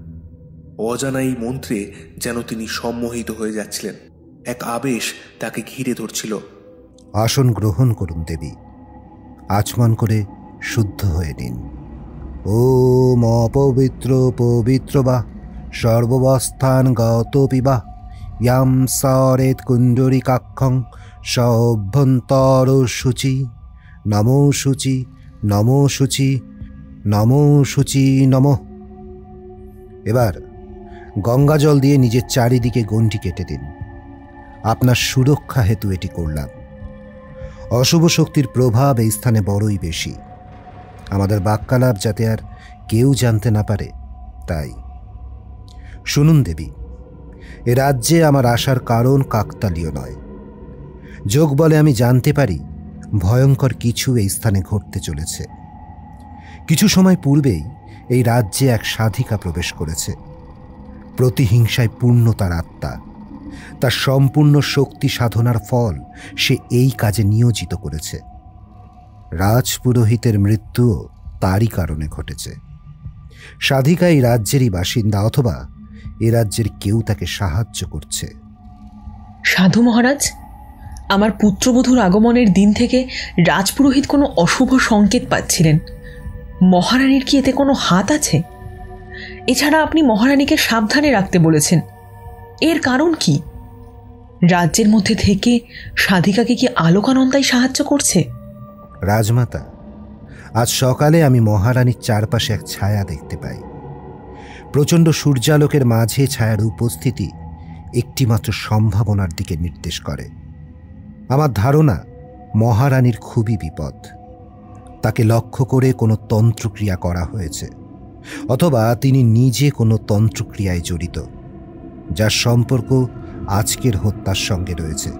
B: অজানাই মন্ত্রে যেন তিনি সম্মোহিত হয়ে যাচ্ছিলেন। এক আবেশ তাকে ঘিরে ধরছিল।
N: আসন গ্রহণ করুন দেবী, আচমন করে শুদ্ধ হয়ে নিন। ওম অপবিত্র পবিত্র বা সর্ববস্থান গত পিবা ইয়াম সরেত কুণ্ডরী কাক্ষং সভ্যন্তর শুচি। নমো শুচি নমো শুচি নমো শুচি নম। এবার গঙ্গা জল দিয়ে নিজের চারিদিকে গণ্ডি কেটে দিন। আপনার সুরক্ষা হেতু এটি করলাম। অশুভ শক্তির প্রভাব এই স্থানে বড়ই বেশি। আমাদের বাক্যালাপ যাতে আর কেউ জানতে না পারে, তাই। শুনুন দেবী, এ রাজ্যে আমার আসার কারণ কাকতালীয় নয়। যোগ বলে আমি জানতে পারি ভয়ঙ্কর কিছু এই স্থানে ঘটতে চলেছে। কিছু সময় পূর্বেই এই রাজ্যে এক সাধিকা প্রবেশ করেছে। প্রতিহিংসায় পূর্ণ তার আত্মা। তার সম্পূর্ণ শক্তি সাধনার ফল সে এই কাজে নিয়োজিত করেছে। রাজপুরোহিতের মৃত্যুও তারই কারণে ঘটেছে। সাধিকা এই রাজ্যেরই বাসিন্দা, অথবা এ রাজ্যের কেউ তাকে সাহায্য করছে।
F: সাধু মহারাজ, আমার পুত্রবধূর আগমনের দিন থেকে রাজপুরোহিত কোনো অশুভ সংকেত পাচ্ছিলেন। মহারানীর কি এতে কোনো হাত আছে? এছাড়া আপনি মহারানীকে সাবধানে রাখতে বলেছেন, এর কারণ কি? রাজ্যের মধ্যে থেকে সাধিকাকে কি আলোকানন্দাই সাহায্য করছে?
N: রাজমাতা, আজ সকালে আমি মহারানীর চারপাশে এক ছায়া দেখতে পাই। প্রচণ্ড সূর্যালোকের মাঝে ছায়ার উপস্থিতি একটিমাত্র সম্ভাবনার দিকে নির্দেশ করে। আমার ধারণা মহারানীর খুবই বিপদ। তাকে লক্ষ্য করে কোনো তন্ত্রক্রিয়া করা হয়েছে, অথবা তিনি নিজে কোনো তন্ত্রক্রিয়ায় জড়িত, যার সম্পর্ক আজকের হত্যার সঙ্গে রয়েছে।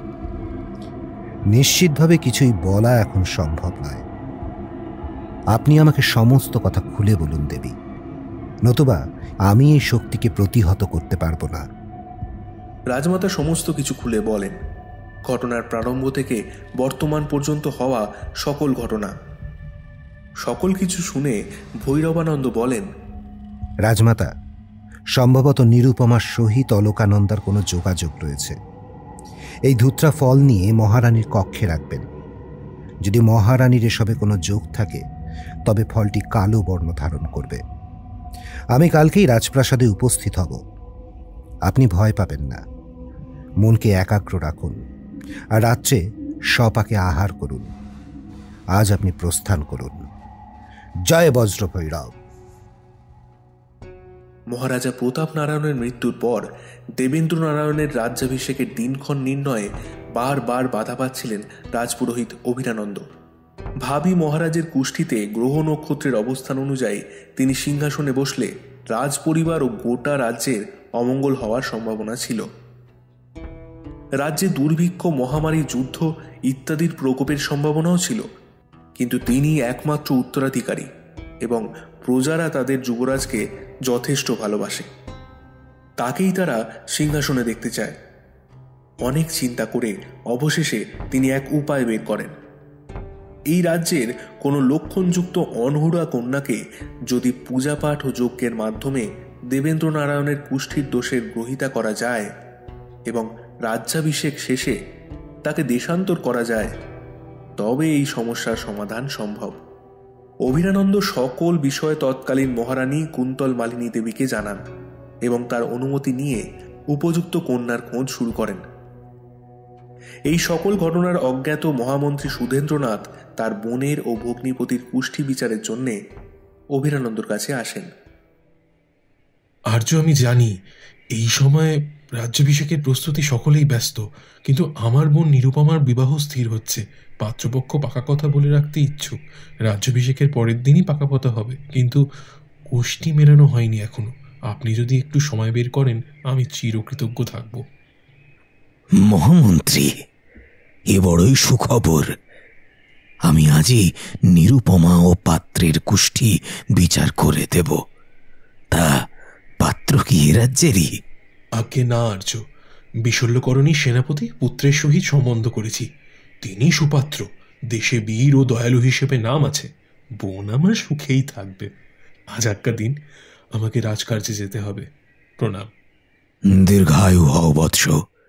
N: নিশ্চিতভাবে কিছুই বলা এখন সম্ভব নয়। আপনি আমাকে সমস্ত কথা খুলে বলুন দেবী, নতুবা আমি এই শক্তিকে প্রতিহত করতে পারবো না।
B: রাজমাতা সমস্ত কিছু খুলে বলেন। ঘটনার প্রারম্ভ থেকে বর্তমান পর্যন্ত হওয়া সকল ঘটনা। সকল কিছু শুনে ভৈরবানন্দ বলেন,
N: রাজমাতা, সম্ভবত নিরুপমার সহিত অলকানন্দার কোনো যোগাযোগ রয়েছে। এই ধূত্রা ফল নিয়ে মহারানীর কক্ষে রাখবেন। যদি মহারানীর এসবে কোনো যোগ থাকে, তবে ফলটি কালো বর্ণ ধারণ করবে। আমি কালকেই রাজপ্রাসাদে উপস্থিত হব। আপনি ভয় পাবেন না। মনকে একাগ্র রাখুন, আর রাত্রে সপাকে আহার করুন। আজ আপনি প্রস্থান করুন। জয় বজ্র ভৈরব।
B: মহারাজা প্রতাপ নারায়ণের মৃত্যুর পর দেবেন্দ্র নারায়ণের রাজ্যাভিষেকের দিনক্ষণ নির্ণয়ে বারবার বাধা পাচ্ছিলেন রাজপুরোহিত অভিরানন্দ। ভাবী মহারাজের কুষ্ঠিতে গ্রহ নক্ষত্রের অবস্থান অনুযায়ী তিনি সিংহাসনে বসলে রাজপরিবার ও গোটা রাজ্যের অমঙ্গল হওয়ার সম্ভাবনা ছিল। রাজ্যে দুর্ভিক্ষ, মহামারী, যুদ্ধ ইত্যাদির প্রকোপের সম্ভাবনাও ছিল। কিন্তু তিনি একমাত্র উত্তরাধিকারী এবং প্রজারা তাদের যুবরাজকে যথেষ্ট ভালোবাসে। তাকেই তারা সিংহাসনে দেখতে চায়। অনেক চিন্তা করে অবশেষে তিনি এক উপায় বের করেন। এই রাজ্যের কোনো লক্ষণযুক্ত অনহুড়া কন্যাকে যদি পূজাপাঠ ও যজ্ঞের মাধ্যমে দেবেন্দ্র নারায়ণের কুষ্ঠির দোষের গ্রহিতা করা যায় এবং রাজ্যাভিষেক শেষে তাকে দেশান্তর করা যায়, তবে এই সমস্যার সমাধান সম্ভব। অভিরানন্দ সকল বিষয় তৎকালীন মহারানী কুন্তল মালিনী দেবীকে জানান এবং তার অনুমতি নিয়ে উপযুক্ত কন্যার খোঁজ শুরু করেন। এই সকল ঘটনার অজ্ঞাত মহামন্ত্রী সুধেন্দ্রনাথ তার বোনের ও ভগ্নিপতির কুষ্ঠি বিচারের জন্য অভিরানন্দর কাছে আসেন।
D: আর্য, আমি জানি এই সময় রাজ্যাভিষেকের প্রস্তুতি সকলেই ব্যস্ত, কিন্তু আমার বোন নিরুপমার বিবাহ স্থির হচ্ছে। পাত্রপক্ষ পাকা কথা বলে রাখতে ইচ্ছুক। রাজ্যাভিষেকের পরের দিনই পাকা কথা হবে, কিন্তু কুষ্টি মেলানো হয়নি এখনো। আপনি যদি একটু সময় বের করেন, আমি চিরকৃতজ্ঞ থাকব।
I: মহামন্ত্রী, এ বড়ই সুখবর। আমি আজই নিরুপমা ও পাত্রের কুষ্টি বিচার করে দেব। তা পাত্র কি এ রাজ্যেরই?
D: আজ্ঞে না আর্য, বিশল্যকরণী সেনাপতি পুত্রের সহিত সম্বন্ধ করেছি। তিনি সুপাত্র, দেশে বীর ও দয়ালু হিসেবে নাম আছে। বোন আমার সুখেই থাকবে। আজ আজ্ঞা দিন, আমাকে রাজকার্যে যেতে হবে। প্রণাম।
I: দীর্ঘায়ু হও বৎস।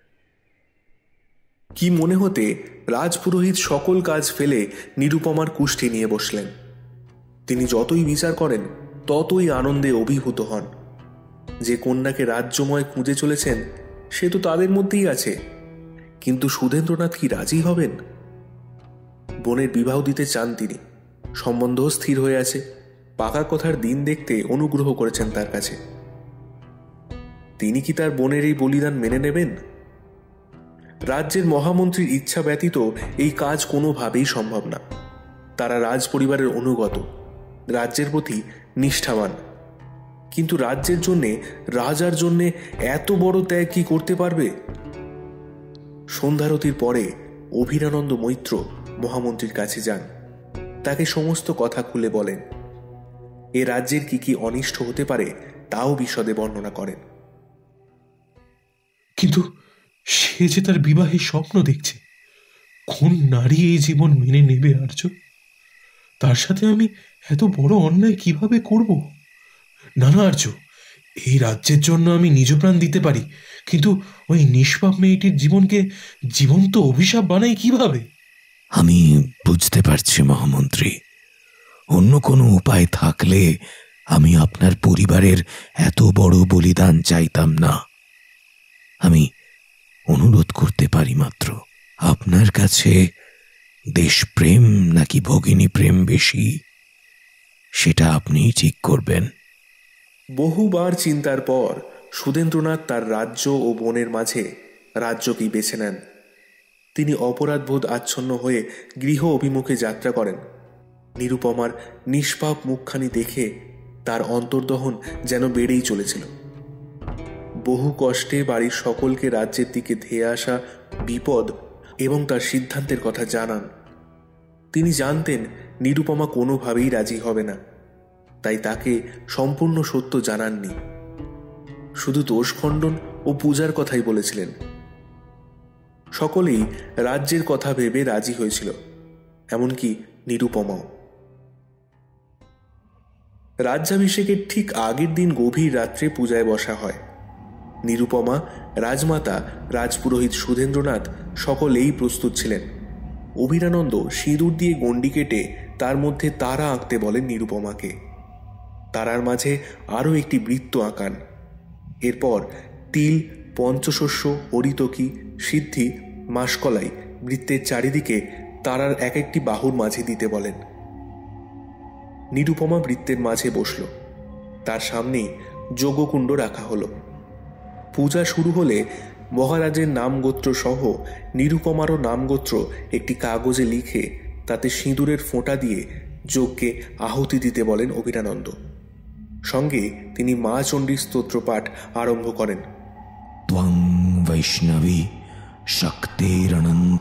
B: কি মনে হতে রাজপুরোহিত সকল কাজ ফেলে নিরুপমার কুষ্ঠি নিয়ে বসলেন। তিনি যতই বিচার করেন ততই আনন্দে অভিভূত হন। যে কন্যাকে রাজ্যময় খুঁজে চলেছেন সে তো তাদের মধ্যেই আছে, কিন্তু সুধেন্দ্রনাথ কি রাজি হবেন? বোনের বিবাহ দিতে চান তিনি, সম্বন্ধ স্থির হয়ে আছে। পাকা কথার দিন দেখতে অনুগ্রহ করেছেন তার কাছে। তিনি কি তার বোনের এই বলিদান মেনে নেবেন? রাজ্যের মহামন্ত্রীর ইচ্ছা ব্যতীত এই কাজ কোনোভাবেই সম্ভব না। তারা রাজ পরিবারের অনুগত, রাজ্যের প্রতি নিষ্ঠাবান, কিন্তু রাজ্যের জন্যে, রাজার জন্যে এত বড় ত্যাগ কি করতে পারবে? সন্ধ্যারতির পরে অভিরানন্দ মৈত্র মহামন্ত্রীর কাছে যান। তাকে সমস্ত কথা খুলে বলেন। এ রাজ্যের কি কি অনিষ্ট হতে পারে তাও বিশদে বর্ণনা করেন।
D: কিন্তু সে যে তার বিবাহের স্বপ্ন দেখছে, কোন নারী এই জীবন মেনে নেবে আর্য? তার সাথে আমি এত বড় অন্যায় কিভাবে করব? না না আর্য, এই রাজ্যের জন্য আমি নিজ প্রাণ দিতে পারি, কিন্তু ওই নিষ্পাপ মেয়েটির জীবনকে জীবন্ত অভিশাপ বানাই কিভাবে?
I: আমি বুঝতে পারছি মহামন্ত্রী। অন্য কোনো উপায় থাকলে আমি আপনার পরিবারের এত বড় বলিদান চাইতাম না। আমি অনুরোধ করতে পারি মাত্র, আপনার কাছে দেশপ্রেম নাকি ভগিনী প্রেম বেশি, সেটা আপনিই ঠিক করবেন।
B: বহুবার চিন্তার পর সুধেন্দ্রনাথ তার রাজ্য ও বোনের মাঝে রাজ্যকেই বেছে নেন। তিনি অপরাধবোধ আচ্ছন্ন হয়ে গৃহ অভিমুখে যাত্রা করেন। নিরুপমার নিষ্পাপ মুখখানি দেখে তার অন্তর্দহন যেন বেড়েই চলেছিল। বহু কষ্টে বাড়ির সকলকে রাজ্যের দিকে ধেয়ে আসা বিপদ এবং তার সিদ্ধান্তের কথা জানান। তিনি জানতেন নিরুপমা কোনোভাবেই রাজি হবে না, তাই তাকে সম্পূর্ণ সত্য জানাননি। শুধু দোষখণ্ডন ও পূজার কথাই বলেছিলেন। সকলেই রাজ্যের কথা ভেবে রাজি হয়েছিল, এমনকি নিরুপমাও। রাজ্যাভিষেকের ঠিক আগের দিন গভীর রাত্রে পূজায় বসা হয়। নিরুপমা, রাজমাতা, রাজপুরোহিত সুধেন্দ্রনাথ সকলেই প্রস্তুত ছিলেন। অভিরানন্দ সিঁদুর দিয়ে গণ্ডি কেটে তার মধ্যে তারা আঁকতে বলেন নিরুপমাকে। তারার মাঝে আরও একটি বৃত্ত আঁকান। এরপর তিল, পঞ্চশস্য, হরিতকি, সিদ্ধি, মাসকলাই বৃত্তের চারিদিকে তারার এক একটি বাহুর মাঝে দিতে বলেন। নিরুপমা বৃত্তের মাঝে বসল। তার সামনেই যজ্ঞকুণ্ড রাখা হলো। পূজা শুরু হলে মহারাজের নামগোত্র সহ নিরুপমারও নামগোত্র একটি কাগজে লিখে তাতে সিঁদুরের ফোঁটা দিয়ে যজ্ঞে আহুতি দিতে বলেন অভিরানন্দ। সঙ্গে তিনি মা চণ্ডীর স্তোত্রপাঠ আরম্ভ করেন।
I: ত্বং বৈষ্ণবী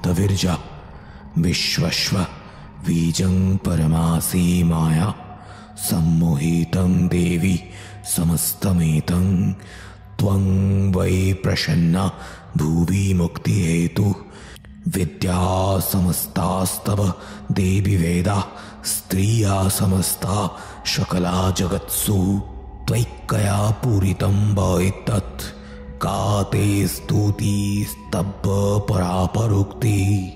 I: শক্তিরনন্তবির্জা বিশ্বস্ব বীজং পরমাসি মায়া सम्मोहितं देवी समस्तमेतं त्वं वै प्रसन्ना भुवि मुक्ति हेतु विद्या समस्तास्तव देवी वेदा स्त्रिया समस्ता शकला जगत्सु त्वैकया पूरितं वैतत् का ते स्तुति स्तब्ध परापरोक्ति।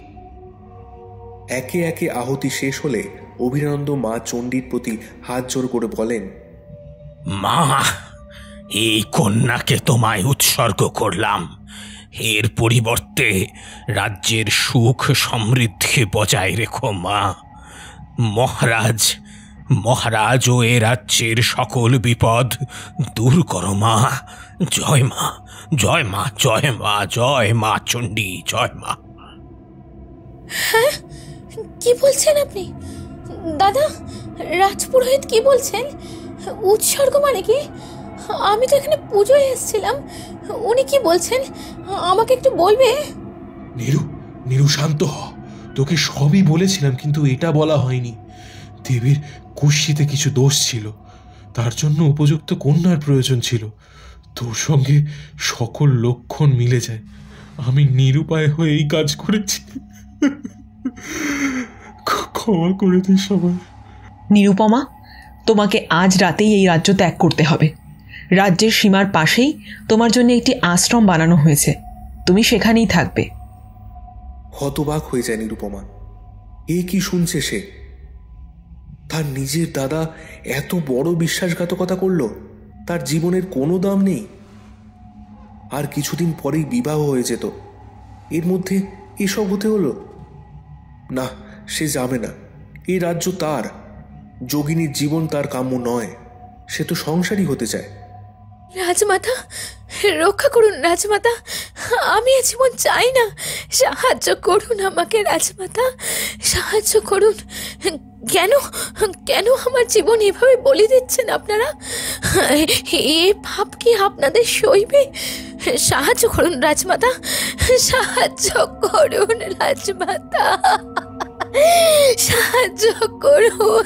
B: একে একে আহুতি শেষ হলে অভিরানন্দ মা চণ্ডীর প্রতি হাত জোড় করে বলেন,
M: মা, এই কন্যাকে তোমায় উৎসর্গ করলাম। এর পরিবর্তে রাজ্যের সুখ সমৃদ্ধি বজায় রেখো মা। মহারাজ মহারাজ ও এ রাজ্যের সকল বিপদ দূর করো মা। জয় মা, জয় মা, জয় মা, জয় মা চণ্ডী, জয় মা।
O: হ্যাঁ, কি বলছেন আপনি দাদা? রাজপুরোহিত কি বলছেন? উৎসর্গ মানে কি? আমি তো এখানে পুজোয় এসেছিলাম। উনি কি বলছেন আমাকে একটু বলবে?
D: নীরু, নীরু শান্ত হ। তোকে সবই বলেছিলাম, কিন্তু এটা বলা হয়নি। দেবীর কুষ্ঠিতে কিছু দোষ ছিল, তার জন্য উপযুক্ত কন্যার প্রয়োজন ছিল। তোর সঙ্গে সকল লক্ষণ মিলে যায়। আমি নিরুপায় হয়ে এই কাজ করেছি, ক্ষমা করে দিই সবাই।
F: নিরুপমা, তোমাকে আজ রাতেই এই রাজ্য ত্যাগ করতে হবে। রাজ্যের সীমার পাশেই তোমার জন্য একটি আশ্রম বানানো হয়েছে, তুমি সেখানেই থাকবে।
B: হতবাক হয়ে যায় নিরুপমা। এ কি শুনছে সে? তার নিজের দাদা এত বড় বিশ্বাসঘাতকতা করল, তার জীবনের কোনো দাম নেই। আর কিছুদিন পরেই বিবাহ হয়ে যেত, এর মধ্যে এসব হতে হলো। না, সে যাবে না। এই রাজ্য তার, যোগিনীর জীবন তার কাম্য নয়। সে তো সংসারী হতে চায়।
O: রাজমাতা, রক্ষা করুন রাজমাতা, আমি এ জীবন চাই না। সাহায্য করুন আমাকে রাজমাতা, সাহায্য করুন। কেন কেন আমার জীবন এভাবে বলি দিচ্ছেন আপনারা? এ ভাব কি আপনাদের সইবে? সাহায্য করুন রাজমাতা, সাহায্য করুন রাজমাতা, সাহায্য করুন।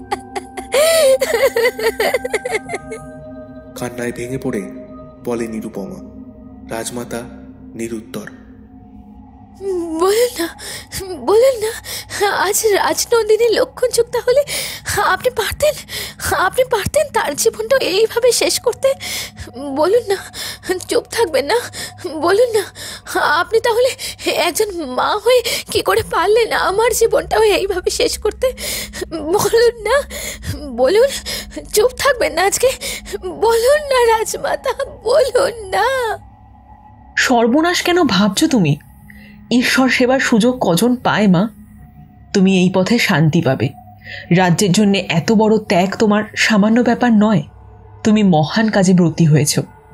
B: কান্নায় ভেঙে পড়ে বলে নিরুপমা। রাজমাতা নিরুত্তর।
O: বলেন না, বলেন না, আজ রাজনন্দিনী লক্ষণযুক্ত হলে আপনি পারতেন, আপনি পারতেন তার জীবনটা এইভাবে শেষ করতে। বলুন না, চুপ থাকবেন না, বলুন না। আপনি তাহলে একজন মা হয়ে কি করে পারলেন আমার জীবনটাও এইভাবে শেষ করতে? বলুন না, বলুন, চুপ থাকবেন না আজকে, বলুন না রাজমাতা, বলুন না।
F: সর্বনাশ কেন ভাবছো তুমি? ঈশ্বর সেবার সুযোগ কজন পায় মা? তুমি এই পথে শান্তি পাবে। রাজ্যের জন্য এত বড় ত্যাগ তোমার সামান্য ব্যাপার নয়। তুমি মহান কাজে ব্রতী হয়েছ।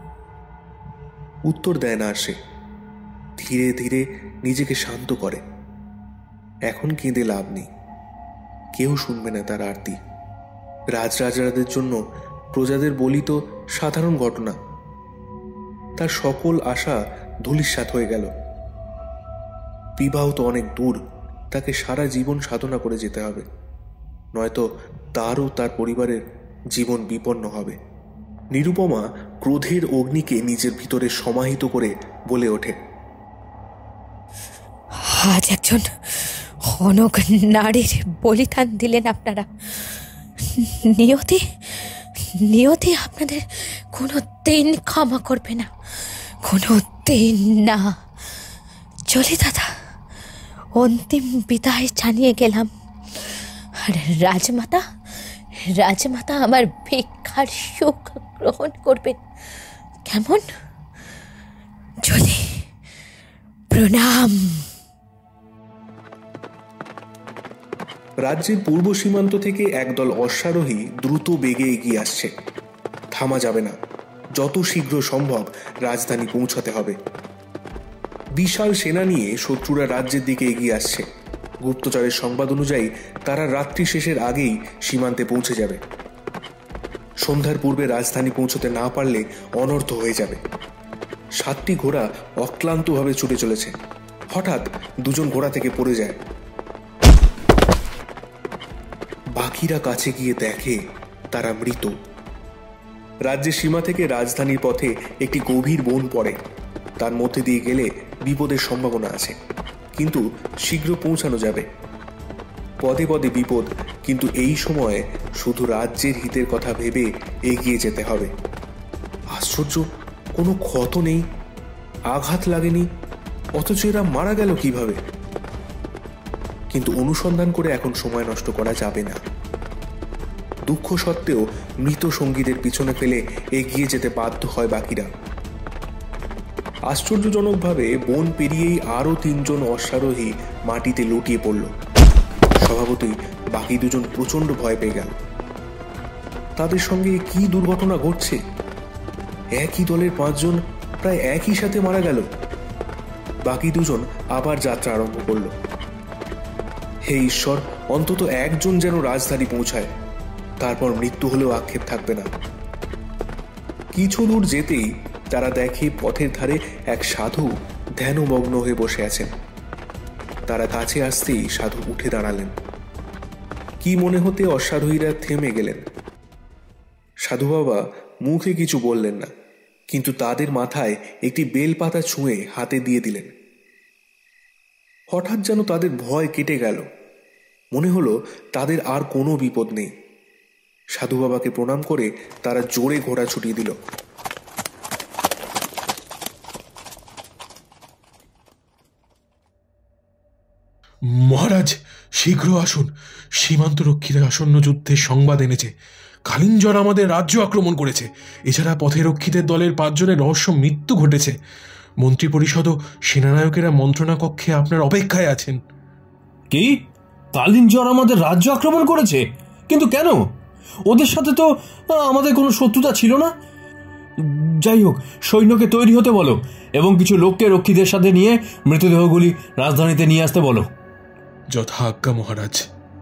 B: উত্তর দেয় না সে। ধীরে ধীরে নিজেকে শান্ত করে। এখন কেঁদে লাভ নেই, কেউ শুনবে না তার আরতি। রাজরাজাদের জন্য প্রজাদের বলি তো সাধারণ ঘটনা। তার সকল আশা ধূলিসাৎ হয়ে গেল। বিবাহ তো অনেক দূর, তাকে সারা জীবন সাধনা করে যেতে হবে, নয়তো তারও তার পরিবারের জীবন বিপন্ন হবে। নিরুপমা ক্রোধের অগ্নিকে নিজের ভিতরে সমাহিত করে বলে ওঠে,
O: আজ একজন অনগ নারীর বলিদান দিলেন আপনারা। নিয়তি নিয়তি আপনাদের কোনো দিন ক্ষমা করবে না, কোনো দিন না। চলে দাদা, অন্তিম বিদায় জানিয়ে গেলাম। আর রাজমাতা, রাজমাতা আমার ভিক্ষার সুখ গ্রহণ করবেন কেমন? চলে, প্রণাম।
B: রাজ্যের পূর্ব সীমান্ত থেকে একদল অশ্বারোহী দ্রুত বেগে এগিয়ে আসছে। থামা যাবে না, যত শীঘ্র সম্ভব রাজধানী পৌঁছাতে হবে। বিশাল সেনা নিয়ে শত্রুরা রাজ্যের দিকে এগিয়ে আসছে। গুপ্তচরের সংবাদ অনুযায়ী তারা রাত্রি শেষের আগেই সীমান্তে পৌঁছে যাবে। সন্ধ্যার পূর্বে রাজধানী পৌঁছতে না পারলে অনর্থ হয়ে যাবে। সাতটি ঘোড়া অক্লান্তভাবে ছুটে চলেছে। হঠাৎ দুজন ঘোড়া থেকে পড়ে যায়। বাকিরা কাছে গিয়ে দেখে তারা মৃত। রাজ্যের সীমা থেকে রাজধানীর পথে একটি গভীর বন পড়ে। তার মধ্যে দিয়ে গেলে বিপদের সম্ভাবনা আছে, কিন্তু শীঘ্র পৌঁছানো যাবে। পদে পদে বিপদ, কিন্তু এই সময়ে শুধু রাজ্যের হিতের কথা ভেবে এগিয়ে যেতে হবে। আশ্চর্য, কোনো ক্ষত নেই, আঘাত লাগেনি, অথচ এরা মারা গেল কিভাবে? কিন্তু অনুসন্ধান করে এখন সময় নষ্ট করা যাবে না। দুঃখ সত্ত্বেও মৃত সঙ্গীদের পিছনে ফেলে এগিয়ে যেতে বাধ্য হয় বাকিরা। আশ্চর্যজনকভাবে বন পেরিয়েই আরো তিনজন অশ্বারোহী মাটিতে লুটিয়ে পড়ল। স্বভাবতই বাকি দুজন প্রচন্ড ভয় পেয়ে গেল। তাদের সঙ্গে কি দুর্ঘটনা ঘটছে? একই দলের পাঁচজন প্রায় একই সাথে মারা গেল। বাকি দুজন আবার যাত্রা আরম্ভ করল। হে ঈশ্বর, অন্তত একজন যেন রাজধানী পৌঁছায়, তারপর মৃত্যু হলেও আক্ষেপ থাকবে না। কিছু দূর যেতেই তারা দেখে পথের ধারে এক সাধু ধ্যানমগ্ন হয়ে বসে আছেন। তারা কাছে আসতেই সাধু উঠে দাঁড়ালেন। কি মনে হতে অশ্বারোহীরা থেমে গেলেন। সাধু বাবা মুখে কিছু বললেন না, কিন্তু তাদের মাথায় একটি বেলপাতা ছুঁয়ে হাতে দিয়ে দিলেন। হঠাৎ যেন তাদের ভয় কেটে গেল। মনে হলো তাদের আর কোনো বিপদ নেই। সাধু বাবাকে প্রণাম করে তারা জোরে ঘোড়া ছুটিয়ে দিল।
D: মহারাজ, শীঘ্র আসুন। সীমান্ত রক্ষীরা আসন্ন যুদ্ধের সংবাদ এনেছে। কালিঞ্জর আমাদের রাজ্য আক্রমণ করেছে। এছাড়া পথে রক্ষীদের দলের পাঁচজনের রহস্য মৃত্যু ঘটেছে। মন্ত্রী পরিষদ ও সেনানায়কেরা মন্ত্রণা কক্ষে আপনার অপেক্ষায় আছেন।
C: কি? কালিঞ্জর আমাদের রাজ্য আক্রমণ করেছে? কিন্তু কেন? ওদের সাথে তো আমাদের কোনো শত্রুতা ছিল না। যাই হোক, সৈন্যকে তৈরি হতে বলো এবং কিছু লোককে রক্ষীদের সাথে নিয়ে মৃতদেহগুলি রাজধানীতে নিয়ে আসতে বলো।
D: যথা আজ্ঞা মহারাজ।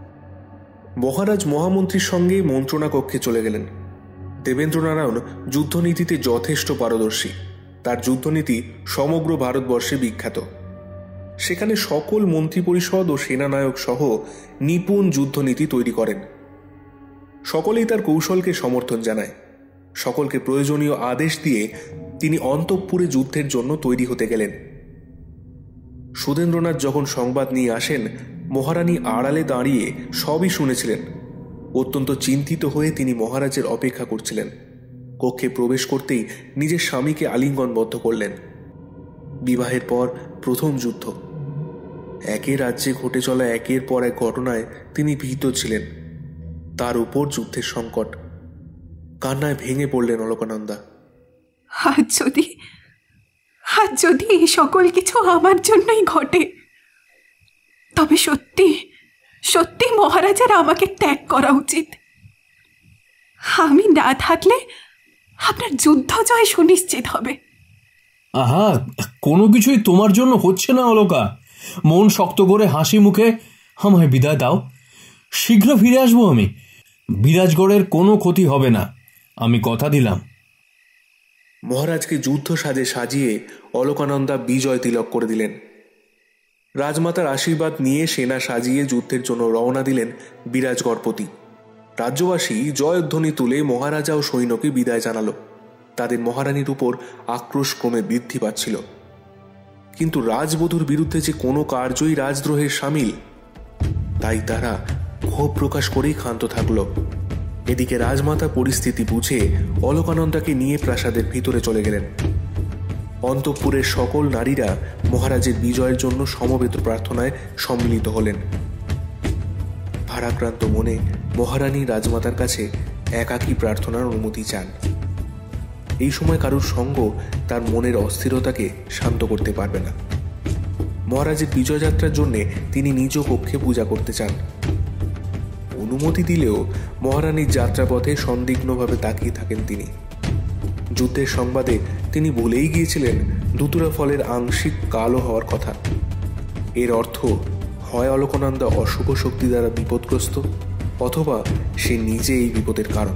B: মহারাজ মহামন্ত্রীর সঙ্গে মন্ত্রণা কক্ষে চলে গেলেন। দেবেন্দ্রনারায়ণ যুদ্ধনীতিতে যথেষ্ট পারদর্শী। তার যুদ্ধনীতি সমগ্র ভারতবর্ষে বিখ্যাত। সেখানে সকল মন্ত্রী পরিষদ ও সেনানায়ক সহ নিপুণ যুদ্ধনীতি তৈরি করেন। সকলেই তার কৌশলকে সমর্থন জানায়। সকলকে প্রয়োজনীয় আদেশ দিয়ে তিনি অন্তঃপুরে যুদ্ধের জন্য তৈরি হতে গেলেন। সুধেন্দ্রনাথ যখন সংবাদ নিয়ে আসেন, মহারানী আড়ালে দাঁড়িয়ে সবই শুনেছিলেন। অত্যন্ত চিন্তিত হয়ে তিনি মহারাজের অপেক্ষা করছিলেন। কক্ষে প্রবেশ করতেই নিজের স্বামীকে আলিঙ্গনবদ্ধ করলেন। বিবাহের পর প্রথম যুদ্ধ। একে রাজ্যে ঘটে চলা একের পর এক ঘটনায় তিনি ভীত ছিলেন। তার উপর যুদ্ধের সংকট। কান্নায় ভেঙে পড়লেন অলকানন্দা।
G: আজ যদি আজ যদি এই সকল কিছু আমার জন্যই ঘটে, তবে সত্যি সত্যি মহারাজের আমাকে ত্যাগ করা উচিত। আমি না থাকলে আপনার যুদ্ধ জয় সুনিশ্চিত হবে।
C: আহা, কোনো কিছুই তোমার জন্য হচ্ছে না অলকা। মন শক্ত করে হাসি মুখে আমায় বিদায় দাও। শীঘ্র ফিরে আসবো আমি। বিরাজগড়ের কোনো ক্ষতি হবে না, আমি কথা দিলাম।
B: মহারাজকে যুদ্ধ সাজে সাজিয়ে অলকানন্দা বিজয় তিলক করে দিলেন। রাজমাতার আশীর্বাদ নিয়ে সেনা সাজিয়ে যুদ্ধের জন্য রওনা দিলেন বিরাজগড়পতি। রাজ্যবাসী জয়ধ্বনি তুলে মহারাজা ও সৈন্যকে বিদায় জানালো। তাদের মহারানীর উপর আক্রোশ ক্রমে বৃদ্ধি পাচ্ছিল। কিন্তু রাজবধূর বিরুদ্ধে যে কোনো কার্যই রাজদ্রোহের সামিল, তাই তারা ক্ষোভ প্রকাশ করেই ক্ষান্ত থাকল। এদিকে রাজমাতা পরিস্থিতি বুঝে অলকানন্দাকে নিয়ে প্রাসাদের ভিতরে চলে গেলেন। অন্তঃপুরের সকল নারীরা মহারাজের বিজয়ের জন্য সমবেত প্রার্থনায় সম্মিলিত হলেন। ভারাক্রান্ত মনে মহারানী রাজমাতার কাছে একাকী প্রার্থনার অনুমতি চান। এই সময় কারুর সঙ্গ তার মনের অস্থিরতাকে শান্ত করতে পারবে না। মহারাজের বিজয়যাত্রার জন্য তিনি নিজ কক্ষে পূজা করতে চান। অনুমতি দিলেও মহারানীর যাত্রাপথে সন্দিগ্ধভাবে তাকিয়ে থাকেন তিনি। যুদ্ধের সংবাদে তিনি ভুলেই গিয়েছিলেন দুতুরা ফলের আংশিক কালো হওয়ার কথা। এর অর্থ হয় অলকানন্দা অশুভ শক্তি দ্বারা বিপদগ্রস্ত, অথবা সে নিজে এই বিপদের কারণ।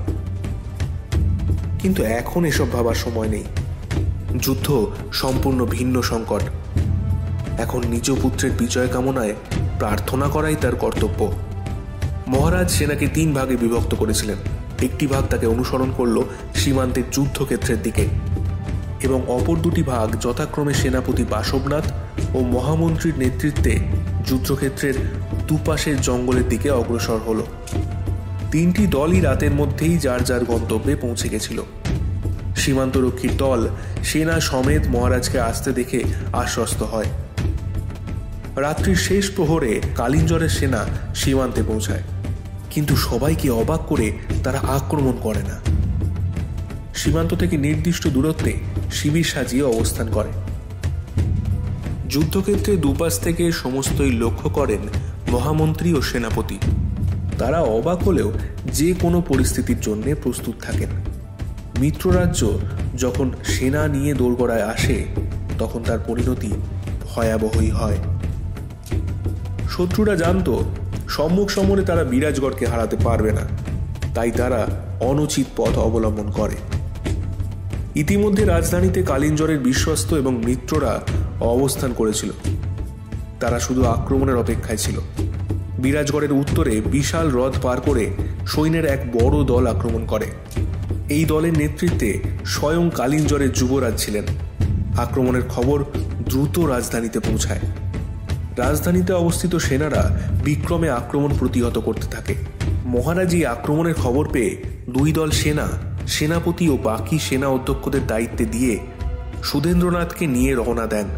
B: কিন্তু এখন এসব ভাবার সময় নেই। যুদ্ধ সম্পূর্ণ ভিন্ন সংকট। এখন নিজ পুত্রের বিজয় কামনায় প্রার্থনা করাই তার কর্তব্য। মহারাজ সেনাকে তিন ভাগে বিভক্ত করেছিলেন। একটি ভাগ তাকে অনুসরণ করল সীমান্তের যুদ্ধক্ষেত্রের দিকে এবং অপর দুটি ভাগ যথাক্রমে সেনাপতি বাসবনাথ ও মহামন্ত্রীর নেতৃত্বে যুদ্ধক্ষেত্রের দুপাশের জঙ্গলের দিকে অগ্রসর হল। তিনটি দলই রাতের মধ্যেই যার যার গন্তব্যে পৌঁছে গেছিল। সীমান্তরক্ষীর দল সেনা সমেত মহারাজকে আসতে দেখে আশ্বস্ত হয়। রাত্রির শেষ প্রহরে কালিঞ্জরের সেনা সীমান্তে পৌঁছায়, কিন্তু সবাইকে অবাক করে তারা আক্রমণ করে না। সীমান্ত থেকে নির্দিষ্ট দূরত্বে শিবির সাজিয়ে অবস্থান করে। যুদ্ধক্ষেত্রে দুপাশ থেকে সমস্তই লক্ষ্য করেন মহামন্ত্রী ও সেনাপতি। তারা অবাক হলেও যে কোনো পরিস্থিতির জন্য প্রস্তুত থাকেন। মিত্ররাজ্য যখন সেনা নিয়ে দোরগোড়ায় আসে তখন তার পরিণতি ভয়াবহই হয়। শত্রুরা জানত সম্মুখ সমরে তারা বিরাজগড়কে হারাতে পারবে না, তাই তারা অনুচিত পথ অবলম্বন করে। ইতিমধ্যে রাজধানীতে কালিঞ্জরের বিশ্বস্ত এবং মিত্ররা অবস্থান করেছিল। তারা শুধু আক্রমণের অপেক্ষায় ছিল। বিরাজগড়ের উত্তরে বিশাল হ্রদ পার করে সৈন্যের এক বড় দল আক্রমণ করে। এই দলের নেতৃত্বে স্বয়ং কালিঞ্জরের যুবরাজ ছিলেন। আক্রমণের খবর দ্রুত রাজধানীতে পৌঁছায়। রাজধানীতে অবস্থিত সেনারা বিক্রমে আক্রমণ প্রতিহত করতে থাকে। মহারাজ এই আক্রমণের খবর পেয়ে দুই দল সেনা সেনাপতি ও বাকি সেনা অধ্যক্ষদের দায়িত্বে দিয়ে সুধেন্দ্রনাথকে নিয়ে রওনা দেন।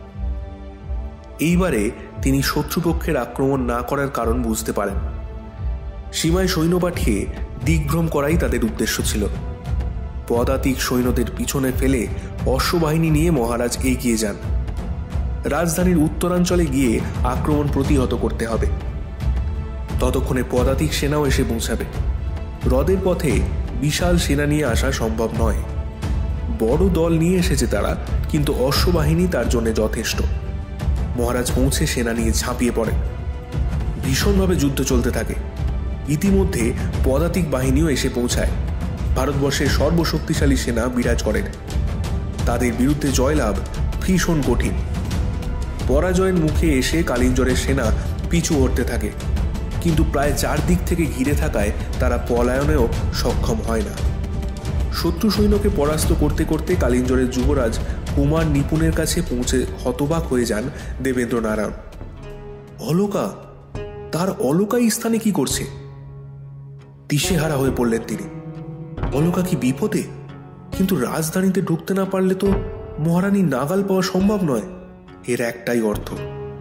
B: এইবারে তিনি শত্রুপক্ষের আক্রমণ না করার কারণ বুঝতে পারেন। সীমায় সৈন্য পাঠিয়ে দিগ্ভ্রম করাই তাদের উদ্দেশ্য ছিল। পদাতিক সৈন্যদের পিছনে ফেলে অশ্ববাহিনী নিয়ে মহারাজ এগিয়ে যান। রাজধানীর উত্তরাঞ্চলে গিয়ে আক্রমণ প্রতিহত করতে হবে। ততক্ষণে পদাতিক সেনাও এসে পৌঁছাবে। হ্রদের পথে বিশাল সেনা নিয়ে আসা সম্ভব নয়। বড় দল নিয়ে এসেছে তারা, কিন্তু অশ্ববাহিনী তার জন্য যথেষ্ট। মহারাজ পৌঁছে সেনা নিয়ে ঝাঁপিয়ে পড়েন। ভীষণভাবে যুদ্ধ চলতে থাকে। ইতিমধ্যে পদাতিক বাহিনীও এসে পৌঁছায়। ভারতবর্ষের সর্বশক্তিশালী সেনা বিরাজ করেন। তাদের বিরুদ্ধে জয়লাভ ভীষণ কঠিন। পরাজয়ের মুখে এসে কালিঞ্জরের সেনা পিছু হটতে থাকে, কিন্তু প্রায় চারদিক থেকে ঘিরে থাকায় তারা পলায়নেও সক্ষম হয় না। শত্রু সৈন্যকে পরাস্ত করতে করতে কালিঞ্জরের যুবরাজ কুমার নিপুণের কাছে পৌঁছে হতবাক হয়ে যান দেবেন্দ্র নারায়ণ। অলকা, তার অলকা এই স্থানে কি করছে? দিশেহারা হয়ে পড়লেন তিনি। অলকা কি বিপদে? কিন্তু রাজধানীতে ঢুকতে না পারলে তো মহারানী নাগাল পাওয়া সম্ভব নয়। এর একটাই অর্থ,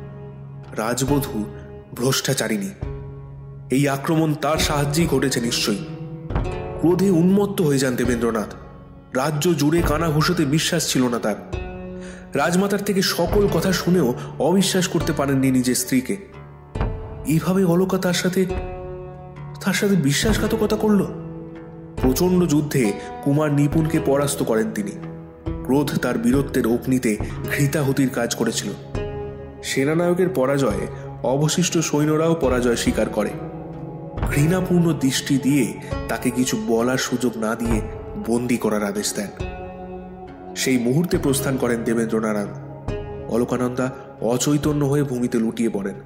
B: রাজবধূ ভ্রষ্টাচারিণী। এই আক্রমণ তার সাহায্যেই ঘটেছে নিশ্চয়ই। ক্রোধে উন্মত্ত হয়ে যান দেবেন্দ্রনাথ। রাজ্য জুড়ে কানা ঘুষোতে বিশ্বাস ছিল না তার। রাজমাতার থেকে সকল কথা শুনেও অবিশ্বাস করতে পারেননি নিজের স্ত্রীকে। এইভাবে অলকা তার সাথে তার সাথে বিশ্বাসঘাতকতা করল। প্রচন্ড যুদ্ধে কুমার নিপুণকে পরাস্ত করেন তিনি। ক্রোধ তার বীরত্বের অগ্নিতে ঘৃতাহুতির কাজ করেছিল। সেনানায়কের পরাজয়ে অবশিষ্ট সৈন্যরাও পরাজয় স্বীকার করে। ঘৃণাপূর্ণ দৃষ্টি দিয়ে তাকে কিছু বলার সুযোগ না দিয়ে বন্দী করার আদেশ দেন। সেই মুহূর্তে প্রস্থান করেন দেবেন্দ্র নারায়ণ। অলকানন্দা অচৈতন্য হয়ে ভূমিতে লুটিয়ে পড়েন।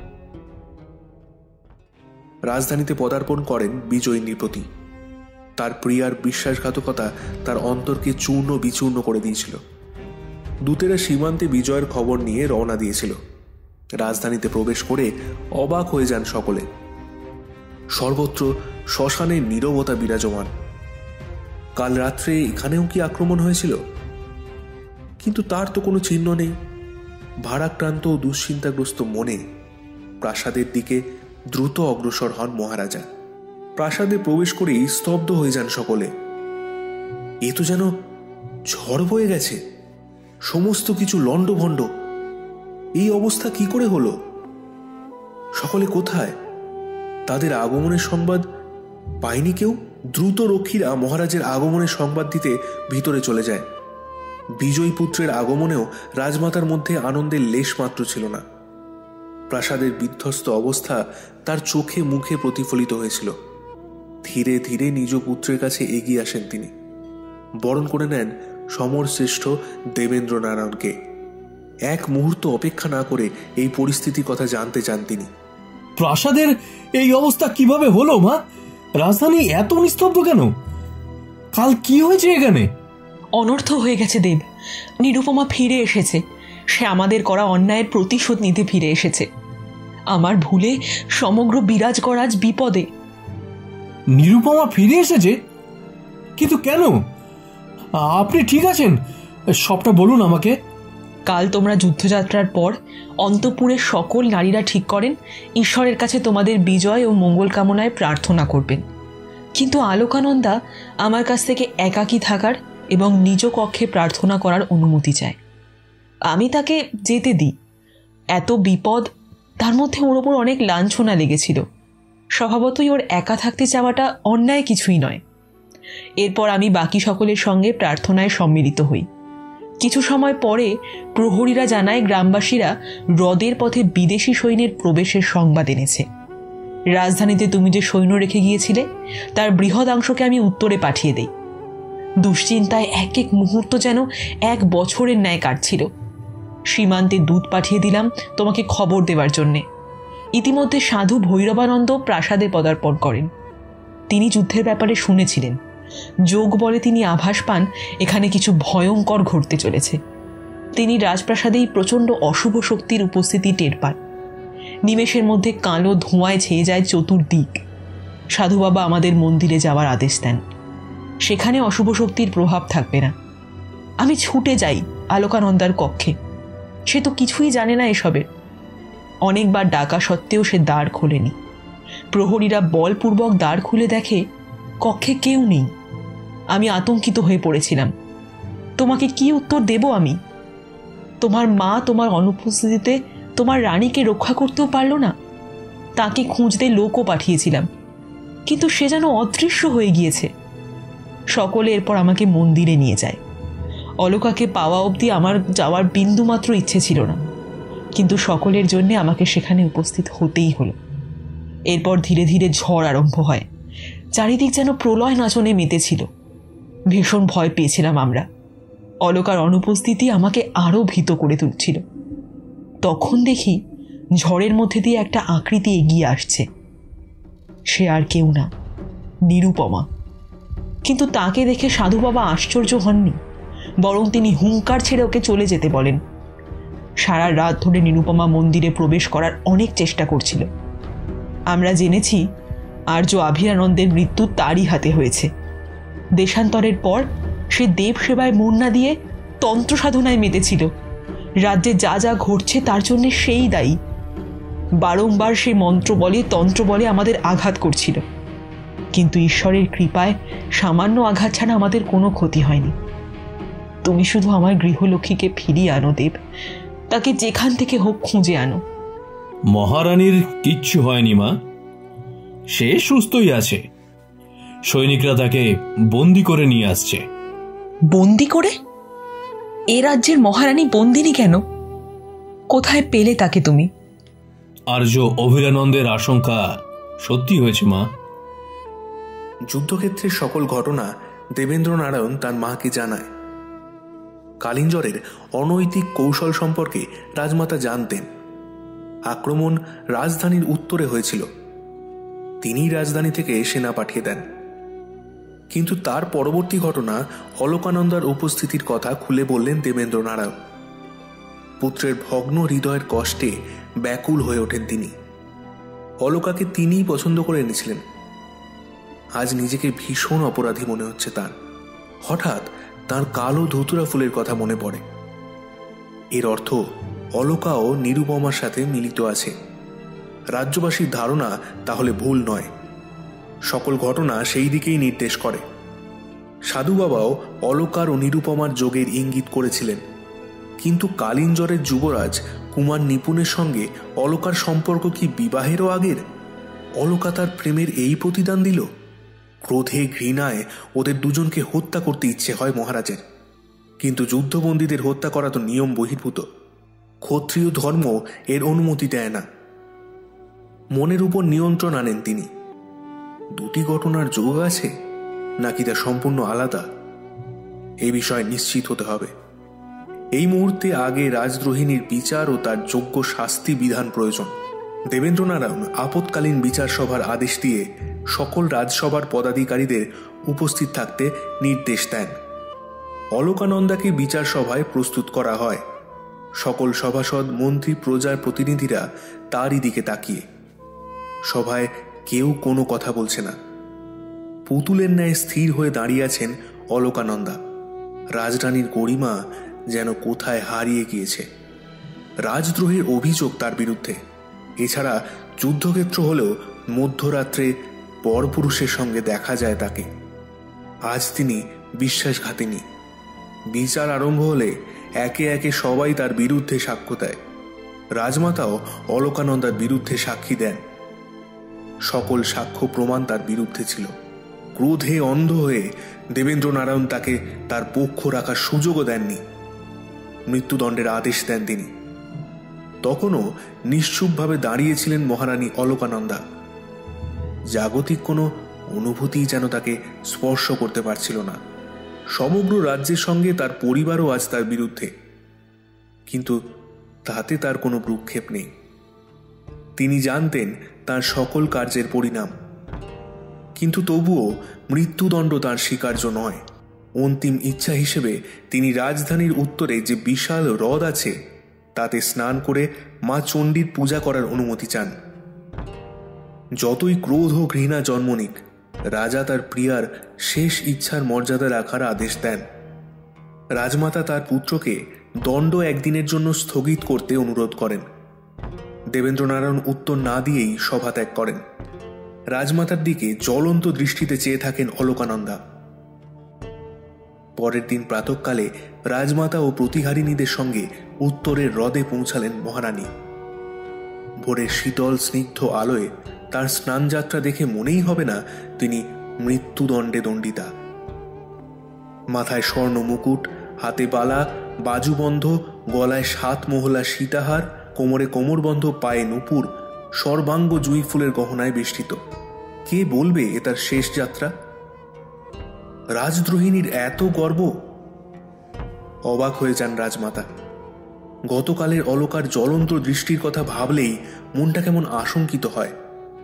B: রাজধানীতে পদার্পণ করেন বিজয়ী নৃপতি। তার প্রিয়ার বিশ্বাসঘাতকতা তার অন্তরকে চূর্ণ বিচূর্ণ করে দিয়েছিল। দূতেরা সীমান্তে বিজয়ের খবর নিয়ে রওনা দিয়েছিল। রাজধানীতে প্রবেশ করে অবাক হয়ে যান সকলে। সর্বত্র শ্মশানের নীরবতা বিরাজমান। কাল রাত্রে এখানেও কি আক্রমণ হয়েছিল? কিন্তু তার তো কোনো চিহ্ন নেই। ভারাক্রান্ত ও দুশ্চিন্তাগ্রস্ত মনে প্রাসাদের দিকে দ্রুত অগ্রসর হন মহারাজা। প্রাসাদে প্রবেশ করেই স্তব্ধ হয়ে যান সকলে। এ তো যেন ঝড় বয়ে গেছে। সমস্ত কিছু লণ্ডভণ্ড। এই অবস্থা কি করে হলো? সকলে কোথায়? তাদের আগমনের সংবাদ পায়নি কেউ? দ্রুত রক্ষীরা মহারাজের আগমনের সংবাদ দিতে ভিতরে চলে যায়। বিজয়ী পুত্রের আগমনেও রাজমাতার মধ্যে আনন্দের লেশ মাত্র ছিল না। প্রাসাদের বিধ্বস্ত অবস্থা তার চোখে মুখে প্রতিফলিত হয়েছিল। ধীরে ধীরে নিজ পুত্রের কাছে এগিয়ে আসেন তিনি। বরণ করে নেন সমর শ্রেষ্ঠ দেবেন্দ্র নারায়ণকে। এক মুহূর্ত অপেক্ষা না করে এই পরিস্থিতির কথা জানতে চান তিনি।
C: প্রাসাদের এই অবস্থা কিভাবে হলো মা? রাজধানী এত নিস্তব্ধ কেন? কাল কি হয়েছে এখানে?
F: অনর্থ হয়ে গেছে দেব। নিরুপমা ফিরে এসেছে। সে আমাদের করা অন্যায়ের প্রতিশোধ নিতে ফিরে এসেছে। আমার ভুলে সমগ্র বিরাজগড় আজ বিপদে।
C: নিরুপমা ফিরে এসেছে? কিন্তু কেন? আপনি ঠিক আছেন? সবটা বলুন আমাকে।
F: কাল তোমরা যুদ্ধযাত্রার পর অন্তঃপুরের সকল নারীরা ঠিক করেন ঈশ্বরের কাছে তোমাদের বিজয় ও মঙ্গল কামনায় প্রার্থনা করবেন। কিন্তু আলোকানন্দা আমার কাছ থেকে একাকী থাকার এবং নিজ কক্ষে প্রার্থনা করার অনুমতি চায়। আমি তাকে যেতে দিই। এত বিপদ, তার মধ্যে ওর ওপর অনেক লাঞ্ছনা লেগেছিল। স্বভাবতই ওর একা থাকতে চাওয়াটা অন্যায় কিছুই নয়। এরপর আমি বাকি সকলের সঙ্গে প্রার্থনায় সম্মিলিত হই। কিছু সময় পরে প্রহরীরা জানায় গ্রামবাসীরা হ্রদের পথে বিদেশি সৈন্যের প্রবেশের সংবাদ এনেছে। রাজধানীতে তুমি যে সৈন্য রেখে গিয়েছিলে তার বৃহদাংশকে আমি উত্তরে পাঠিয়ে দেই। দুশ্চিন্তায় এক এক মুহূর্ত যেন এক বছরের ন্যায় কাটছিল। সীমান্তে দূত পাঠিয়ে দিলাম তোমাকে খবর দেওয়ার জন্যে। ইতিমধ্যে সাধু ভৈরবানন্দ প্রাসাদে পদার্পণ করেন। তিনি যুদ্ধের ব্যাপারে শুনেছিলেন। যোগ বলে তিনি আভাস পান এখানে কিছু ভয়ঙ্কর ঘটতে চলেছে। তিনি রাজপ্রাসাদেই প্রচণ্ড অশুভ শক্তির উপস্থিতি টের পান। নিমেষের মধ্যে কালো ধোঁয়ায় ছেয়ে যায় চতুর্দিক। সাধু বাবা আমাদের মন্দিরে যাওয়ার আদেশ দেন। সেখানে অশুভ শক্তির প্রভাব থাকবে না। আমি ছুটে যাই আলোকানন্দার কক্ষে। সে তো কিছুই জানে না এসবের। অনেকবার ডাকা সত্ত্বেও সে দ্বার খোলেনি। প্রহরীরা বলপূর্বক দ্বার খুলে দেখে কক্ষে কেউ নেই। আমি আতঙ্কিত হয়ে পড়েছিলাম। তোমাকে কি উত্তর দেব আমি? তোমার মা তোমার অনুপস্থিতিতে তোমার রানীকে রক্ষা করতেও পারল না। তাকে খুঁজতে লোকও পাঠিয়েছিলাম, কিন্তু সে যেন অদৃশ্য হয়ে গিয়েছে। সকলে এরপর আমাকে মন্দিরে নিয়ে যায়। অলকাকে পাওয়া অবধি আমার যাওয়ার বিন্দুমাত্র ইচ্ছে ছিল না, কিন্তু সকলের জন্যে আমাকে সেখানে উপস্থিত হতেই হলো। এরপর ধীরে ধীরে ঝড় আরম্ভ হয়। চারিদিক যেন প্রলয় নাচনে মেতেছিল। ভীষণ ভয় পেয়েছিলাম আমরা। অলকার অনুপস্থিতি আমাকে আরও ভীত করে তুলছিল। তখন দেখি ঝড়ের মধ্যে দিয়ে একটা আকৃতি এগিয়ে আসছে। সে আর কেউ না, নিরুপমা। কিন্তু তাকে দেখে সাধু বাবা আশ্চর্য হননি, বরং তিনি হুঙ্কার ছেড়ে ওকে চলে যেতে বলেন। সারা রাত ধরে নিরুপমা মন্দিরে প্রবেশ করার অনেক চেষ্টা করছিল। আমরা জেনেছি আর্য আভিরানন্দের মৃত্যু তারই হাতে হয়েছে। দেশান্তরের পর সে দেব সেবায় মন না দিয়ে তন্ত্র সাধনায় মেতেছিল। রাজ্যে যা যা ঘটছে তার জন্য সেই দায়ী। বারংবার সে মন্ত্র বলে তন্ত্র বলে আমাদের আঘাত করছিল, কিন্তু ঈশ্বরের কৃপায় সামান্য আঘাত ছাড়া আমাদের কোনো ক্ষতি হয়নি। তুমি শুধু আমার গৃহলক্ষ্মীকে ফিরিয়ে আনো দেব। তাকে যেখান থেকে হোক খুঁজে আনো।
C: মহারানীর কিচ্ছু হয়নি মা, সে সুস্থই আছে। সৈনিকরা তাকে বন্দি করে নিয়ে আসছে।
F: বন্দি করে? এ রাজ্যের মহারানী বন্দিনী কেন? কোথায় পেলে তাকে তুমি?
C: আর্য অভিরানন্দের আশঙ্কা সত্যি হয়েছে মা।
B: যুদ্ধক্ষেত্রের সকল ঘটনা দেবেন্দ্র নারায়ণ তার মাকে জানায়। কালিঞ্জরের অনৈতিক কৌশল সম্পর্কে রাজমাতা জানতেন। আক্রমণ রাজধানীর উত্তরে হয়েছিল। তিনি রাজধানী থেকে সেনা পাঠিয়ে দেন। কিন্তু তার পরবর্তী ঘটনা অলকানন্দার উপস্থিতির কথা খুলে বললেন দেবেন্দ্র নারায়ণ। পুত্রের ভগ্ন হৃদয়ের কষ্টে ব্যাকুল হয়ে ওঠেন তিনি। অলকাকে তিনিই পছন্দ করে এনেছিলেন। আজ নিজেকে ভীষণ অপরাধী মনে হচ্ছে তার। হঠাৎ তার কালো ধুতুরা ফুলের কথা মনে পড়ে। এর অর্থ অলকাও নিরুপমার সাথে মিলিত আছে। রাজ্যবাসীর ধারণা তাহলে ভুল নয়। সকল ঘটনা সেই দিকেই নির্দেশ করে। সাধু বাবাও অলকার ও নিরুপমার যোগের ইঙ্গিত করেছিলেন, কিন্তু কালিঞ্জরের যুবরাজ কুমার নিপুণের সঙ্গে অলকার সম্পর্ক কি বিবাহেরও আগের? অলকা তার প্রেমের এই প্রতিদান দিল? ক্রোধে ঘৃণায় ওদের দুজনকে হত্যা করতে ইচ্ছে হয় মহারাজের, কিন্তু যুদ্ধবন্দীদের হত্যা করা তো নিয়ম বহির্ভূত। ক্ষত্রিয় ধর্ম এর অনুমতি দেয় না। মনের উপর নিয়ন্ত্রণ আনেন তিনি। দুটি ঘটনার যোগ আছে নাকি তা সম্পূর্ণ আলাদা, এই বিষয়ে নিশ্চিত হতে হবে। এই মুহূর্তে আগে রাজদ্রোহিণীর বিচার ও তার যোগ্য শাস্তি বিধান প্রয়োজন। দেবেন্দ্র নারায়ণ আপৎকালীন বিচার সভার আদেশ দিয়ে সকল রাজসভার পদাধিকারীদের উপস্থিত থাকতে নির্দেশ দেন। অলকানন্দাকে বিচার সভায় প্রস্তুত করা হয়। সকল সভাসদ, মন্ত্রী, প্রজার প্রতিনিধিরা তারই দিকে তাকিয়ে। সভায় কেউ কোনো কথা বলছে না। পুতুলের ন্যায় স্থির হয়ে দাঁড়িয়ে আছেন অলকানন্দা। রাজরানীর গরিমা যেন কোথায় হারিয়ে গিয়েছে। রাজদ্রোহের অভিযোগ তার বিরুদ্ধে। এছাড়া যুদ্ধক্ষেত্র হলেও মধ্যরাত্রে পরপুরুষের সঙ্গে দেখা যায় তাকে। আজ তিনি বিশ্বাসঘাতিনী। বিচার আরম্ভ হলে একে একে সবাই তার বিরুদ্ধে সাক্ষ্য দেয়। রাজমাতাও অলকানন্দার বিরুদ্ধে সাক্ষী দেন। সকল সাক্ষ্য প্রমাণ তার বিরুদ্ধে ছিল। ক্রোধে অন্ধ হয়ে দেবেন্দ্র নারায়ণ তাকে তার পক্ষ রাখার সুযোগও দেননি। মৃত্যুদণ্ডের আদেশ দেন তিনি। তখনও নিশ্চুপভাবে দাঁড়িয়েছিলেন মহারানী অলকানন্দা। জাগতিক কোনো অনুভূতি যেন তাকে স্পর্শ করতে পারছিল না। সমগ্র রাজ্যের সঙ্গে তার পরিবারও আজ তার বিরুদ্ধে, কিন্তু তাতে তার কোনো ভ্রুক্ষেপ নেই। তিনি জানতেন তার সকল কার্যের পরিণাম, কিন্তু তবুও মৃত্যুদণ্ড তার স্বীকার্য নয়। অন্তিম ইচ্ছা হিসেবে তিনি রাজধানীর উত্তরে যে বিশাল হ্রদ আছে তাতে স্নান করে মা চণ্ডীর পূজা করার অনুমতি চান। যতই ক্রোধ ও ঘৃণা জন্ম নিক, রাজা তার প্রিয়ার শেষ ইচ্ছার মর্যাদা রাখার আদেশ দেন। রাজমাতা তার পুত্রকে দণ্ড একদিনের জন্য স্থগিত করতে অনুরোধ করেন। দেবেন্দ্রনারায়ণ উত্তর না দিয়েই সভা ত্যাগ করেন। রাজমাতার দিকে জ্বলন্ত দৃষ্টিতে চেয়ে থাকেন অলকানন্দা। পরের দিন প্রাতঃকালে রাজমাতা ও প্রতিহারিণীদের সঙ্গে উত্তরের হ্রদে পৌঁছালেন মহারানী। ভোরের শীতল স্নিগ্ধ আলোয় তার স্নানযাত্রা দেখে মনেই হবে না তিনি মৃত্যুদণ্ডে দণ্ডিতা। মাথায় স্বর্ণ মুকুট, হাতে বালা, বাজুবন্ধ, গলায় সাত মহলা সীতাহার, কোমরে কোমরবন্ধ, পায়ে নূপুর, সর্বাঙ্গ জুঁই ফুলের গহনায় বেষ্টিত। কে বলবে এ তার শেষ যাত্রা? রাজদ্রোহিণীর এত গর্ব! অবাক হয়ে যান রাজমাতা। গতকালের অলকার জ্বলন্ত দৃষ্টির কথা ভাবলেই মনটা কেমন আশঙ্কিত হয়।